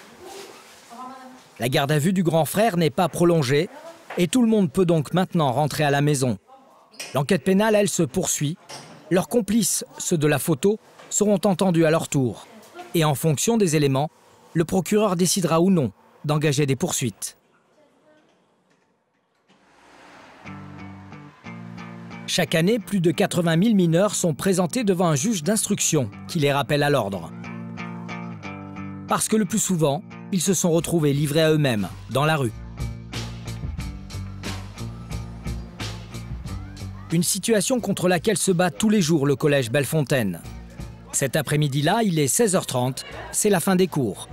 La garde à vue du grand frère n'est pas prolongée et tout le monde peut donc maintenant rentrer à la maison. L'enquête pénale, elle, se poursuit. Leurs complices, ceux de la photo, seront entendus à leur tour. Et en fonction des éléments, le procureur décidera ou non d'engager des poursuites. Chaque année, plus de quatre-vingt mille mineurs sont présentés devant un juge d'instruction qui les rappelle à l'ordre. Parce que le plus souvent, ils se sont retrouvés livrés à eux-mêmes, dans la rue. Une situation contre laquelle se bat tous les jours le collège Bellefontaine. Cet après-midi-là, il est seize heures trente, c'est la fin des cours.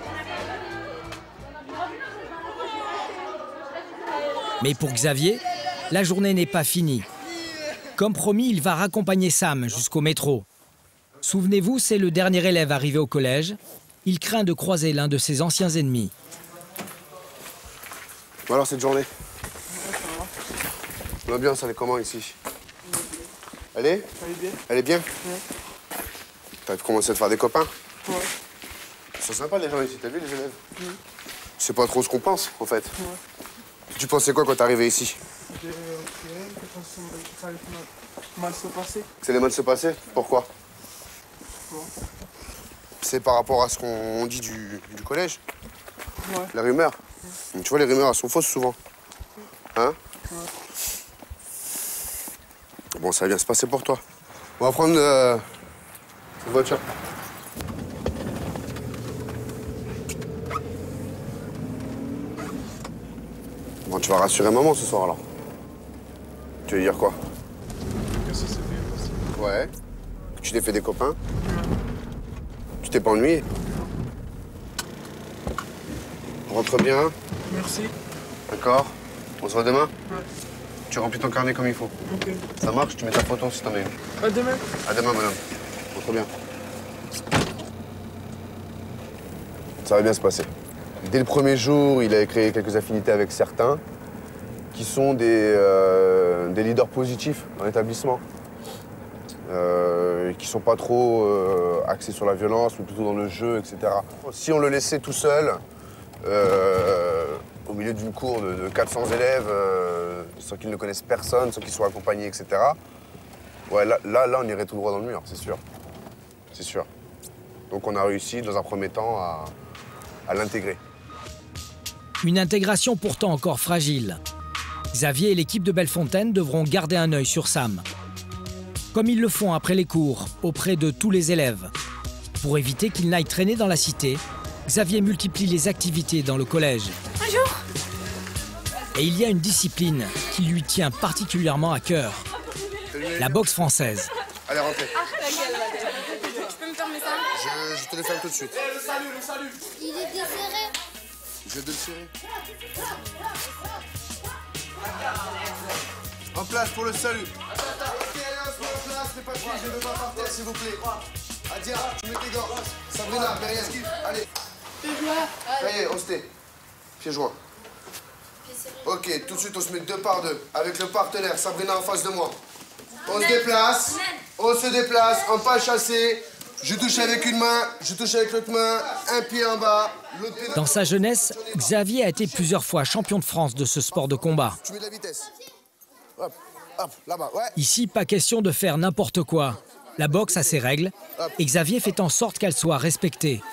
Mais pour Xavier, la journée n'est pas finie. Comme promis, il va raccompagner Sam jusqu'au métro. Souvenez-vous, c'est le dernier élève arrivé au collège. Il craint de croiser l'un de ses anciens ennemis. Bon alors, cette journée? Ça va bien, ça allait comment ici? Elle est Elle est bien. Elle est bien Ouais. T'as commencé à te faire des copains? Ouais. Ils sont sympas les gens ici, t'as vu les élèves? Ouais. C'est pas trop ce qu'on pense, en fait. Ouais. Tu pensais quoi quand t'es arrivé ici? J'ai rien que ça allait mal se passer. Que ça allait mal se passer? Pourquoi? Ouais. C'est par rapport à ce qu'on dit du, du collège? Ouais. La rumeur? Ouais. Tu vois, les rumeurs, elles sont fausses souvent. Hein? Ouais. Bon, ça va bien se passer pour toi. On va prendre euh, cette voiture. Bon, tu vas rassurer maman ce soir, alors. Tu veux dire quoi? Que ça s'est bien passé. Ouais. Tu t'es fait des copains? Ouais. Tu t'es pas ennuyé? Rentre bien. Merci. D'accord. On se voit demain? Ouais. Tu remplis ton carnet comme il faut. Ok. Ça marche? Tu mets ta photo si t'en as une. À demain. À demain, madame. Rentre bien. Ça va bien se passer. Dès le premier jour, il a créé quelques affinités avec certains qui sont des, euh, des leaders positifs dans l'établissement. Euh, qui sont pas trop euh, axés sur la violence, mais plutôt dans le jeu, et cetera. Si on le laissait tout seul, euh, au milieu d'une cour de, de quatre cents élèves, euh, sans qu'ils ne connaissent personne, sans qu'ils soient accompagnés, et cetera, ouais, là, là, là, on irait tout droit dans le mur, c'est sûr. C'est sûr. Donc on a réussi, dans un premier temps, à, à l'intégrer. Une intégration pourtant encore fragile. Xavier et l'équipe de Bellefontaine devront garder un œil sur Sam. Comme ils le font après les cours, auprès de tous les élèves. Pour éviter qu'il n'aille traîner dans la cité, Xavier multiplie les activités dans le collège. Bonjour. Et il y a une discipline qui lui tient particulièrement à cœur. La boxe française. Allez, rentrez. Tu peux me fermer ça? Je, je te le ferme tout de suite. Le salut, le salut. Il est desserré. Je vais te le serrer. En place pour le salut. Attends, attends. Ok, allez, on se met en place. Les papiers, je vais devoir par terre, s'il vous plaît. Adia, tu mets tes gants. Sabrina, Myriam. Allez. Ça y est, on se tait. Pieds joints. Ok, tout de suite, on se met deux par deux. Avec le partenaire, Sabrina en face de moi. On se déplace. On se déplace, en pas chassé. Je touche avec une main, je touche avec l'autre main, un pied en bas, l'autre pied... Dans sa jeunesse, Xavier a été plusieurs fois champion de France de ce sport de combat. Tu mets de la vitesse. Hop, hop, là-bas, ouais. Ici, pas question de faire n'importe quoi. La boxe a ses règles et Xavier fait en sorte qu'elles soient respectées.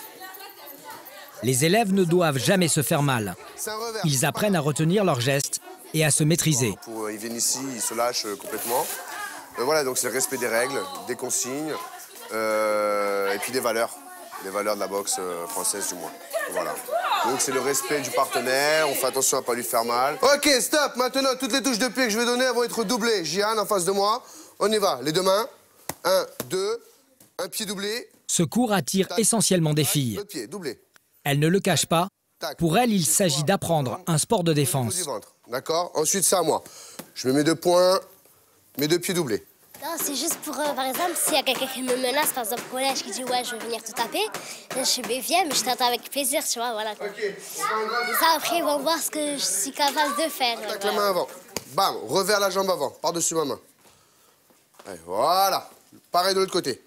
Les élèves ne doivent jamais se faire mal. Ils apprennent à retenir leurs gestes et à se maîtriser. Pour, ils viennent ici, ils se lâchent complètement. Euh, voilà, donc c'est le respect des règles, des consignes. Euh, et puis des valeurs, les valeurs de la boxe euh, française du moins. Voilà. Donc c'est le respect du partenaire, on fait attention à ne pas lui faire mal. Ok, stop, maintenant toutes les touches de pied que je vais donner elles vont être doublées. Jihan en face de moi, on y va, les deux mains. Un, deux, un pied doublé. Ce cours attire Tac. essentiellement des filles. L'autre pied, doublé. Elles ne le cachent pas. Tac. Pour elles, il s'agit d'apprendre un sport de défense. D'accord, ensuite ça à moi. Je mets mes deux poings, mes deux pieds doublés. Non, c'est juste pour, euh, par exemple, s'il y a quelqu'un qui me menace, par exemple, au collège, qui dit ouais, je vais venir te taper, là, je suis bien, viens, mais je t'attends avec plaisir, tu vois, voilà. Quoi. Ok. Et ça, après, ils vont voir ce que je suis capable de faire. Tac, la main avant. Bam, revers la jambe avant, par-dessus ma main. Allez, voilà. Pareil de l'autre côté.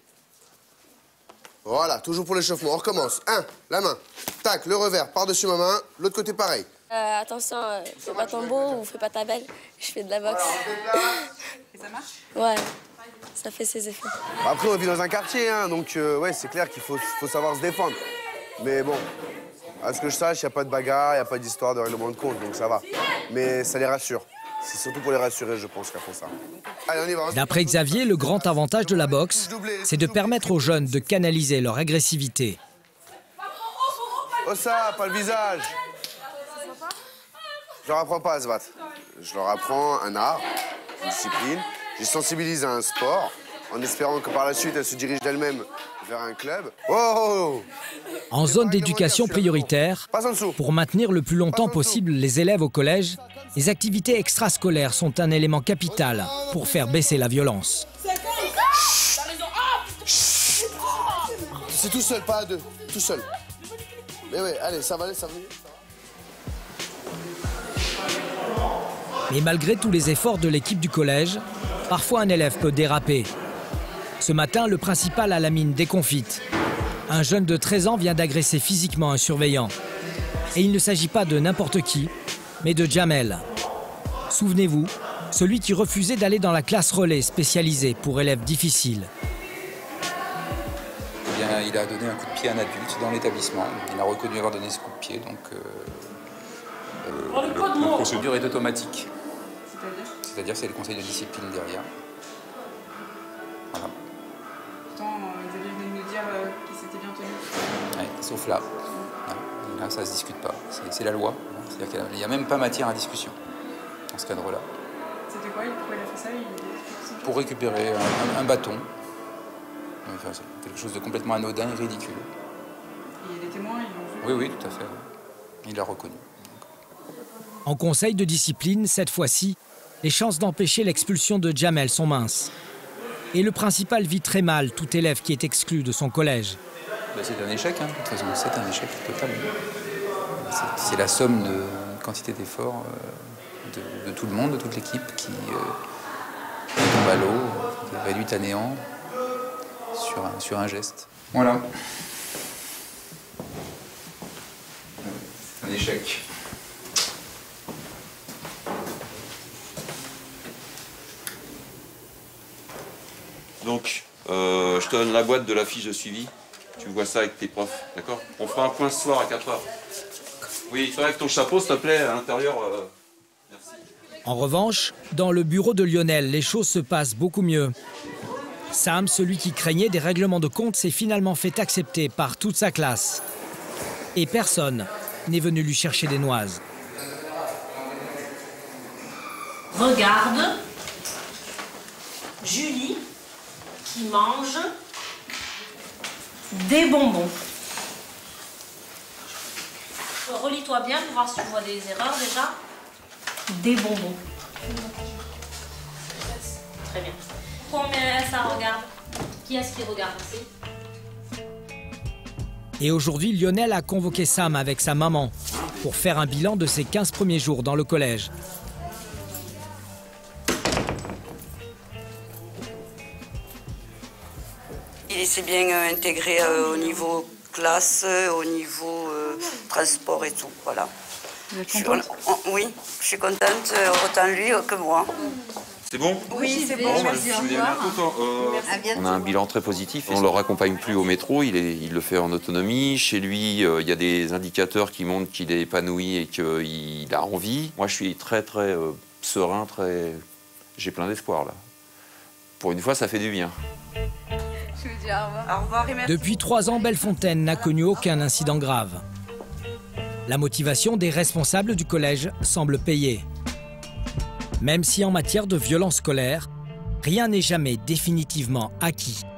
Voilà, toujours pour l'échauffement. On recommence. Un, la main. Tac, le revers, par-dessus ma main. L'autre côté, pareil. Euh, attention, euh, fais pas ton beau ou fais pas ta belle. Je fais de la boxe. Et ça marche? Ouais, ça fait ses effets. Après, on vit dans un quartier, hein, donc euh, ouais, c'est clair qu'il faut, faut savoir se défendre. Mais bon, à ce que je sache, il n'y a pas de bagarre, il n'y a pas d'histoire de règlement de compte, donc ça va. Mais ça les rassure. C'est surtout pour les rassurer, je pense, qu'elles font ça. Allez, on y va. D'après Xavier, le grand avantage de la boxe, c'est de permettre aux jeunes de canaliser leur agressivité. Oh ça, pas le visage. Je leur apprends pas à se battre. Je leur apprends un art, une discipline. Je les sensibilise à un sport, en espérant que par la suite, elles se dirigent d'elles-mêmes vers un club. Oh! En zone d'éducation prioritaire, pour maintenir le plus longtemps possible les élèves au collège, les activités extrascolaires sont un élément capital pour faire baisser la violence. C'est tout seul, pas à deux. Tout seul. Mais ouais, allez, ça va aller, ça va aller. Mais malgré tous les efforts de l'équipe du collège, Parfois, un élève peut déraper. Ce matin, le principal a la mine déconfite. Un jeune de treize ans vient d'agresser physiquement un surveillant. Et il ne s'agit pas de n'importe qui, mais de Jamel. Souvenez-vous, celui qui refusait d'aller dans la classe relais spécialisée pour élèves difficiles. Eh bien, il a donné un coup de pied à un adulte dans l'établissement. Il a reconnu avoir donné ce coup de pied, donc euh, euh, le, la procédure est automatique. C'est-à-dire c'est le conseil de discipline derrière. Voilà. Pourtant, Xavier venait de nous dire euh, qu'il s'était bien tenu. Ouais, sauf là. Là, là, ça ne se discute pas. C'est la loi. C'est-à-dire qu'il n'y a même pas matière à discussion dans ce cadre-là. C'était quoi? Pourquoi il a fait ça? Il... Pour récupérer un, un bâton. Enfin, quelque chose de complètement anodin et ridicule. Et les témoins, ils l'ont vu? Oui, oui, tout à fait. Il l'a reconnu. En conseil de discipline, cette fois-ci, les chances d'empêcher l'expulsion de Jamel sont minces. Et le principal vit très mal tout élève qui est exclu de son collège. Ben, c'est un échec, hein. De toute façon, c'est un échec total. C'est la somme de quantité d'efforts de, de tout le monde, de toute l'équipe qui euh, tombe à l'eau, qui est réduite à néant sur un, sur un geste. Voilà. C'est un échec. Donc, euh, je te donne la boîte de la fiche de suivi. Tu vois ça avec tes profs, d'accord? On fera un point ce soir à quatre heures. Oui, toi avec ton chapeau, s'il te plaît, à l'intérieur. Euh... Merci. En revanche, dans le bureau de Lionel, les choses se passent beaucoup mieux. Sam, celui qui craignait des règlements de compte, s'est finalement fait accepter par toute sa classe. Et personne n'est venu lui chercher des noises. Regarde Julie qui mange des bonbons. Relis-toi bien pour voir si tu vois des erreurs déjà. Des bonbons. Très bien. Combien ça regarde? Qui est-ce qui regarde ici? Et aujourd'hui, Lionel a convoqué Sam avec sa maman pour faire un bilan de ses quinze premiers jours dans le collège. Il s'est bien euh, intégré euh, au niveau classe, euh, au niveau euh, transport et tout, voilà. Vous êtes Je suis- contente? on- on- oui, je suis contente, euh, autant lui euh, que moi. C'est bon? Oui, c'est bon, merci, au revoir. On a un bilan très positif. On ne le raccompagne plus au métro, il, est, il le fait en autonomie. Chez lui, euh, il y a des indicateurs qui montrent qu'il est épanoui et qu'il a envie. Moi, je suis très, très euh, serein, très... j'ai plein d'espoir, là. Pour une fois, ça fait du bien. Je vous dis au revoir. Au revoir et merci. Depuis trois ans, Bellefontaine n'a connu aucun incident grave. La motivation des responsables du collège semble payer. Même si en matière de violence scolaire, rien n'est jamais définitivement acquis.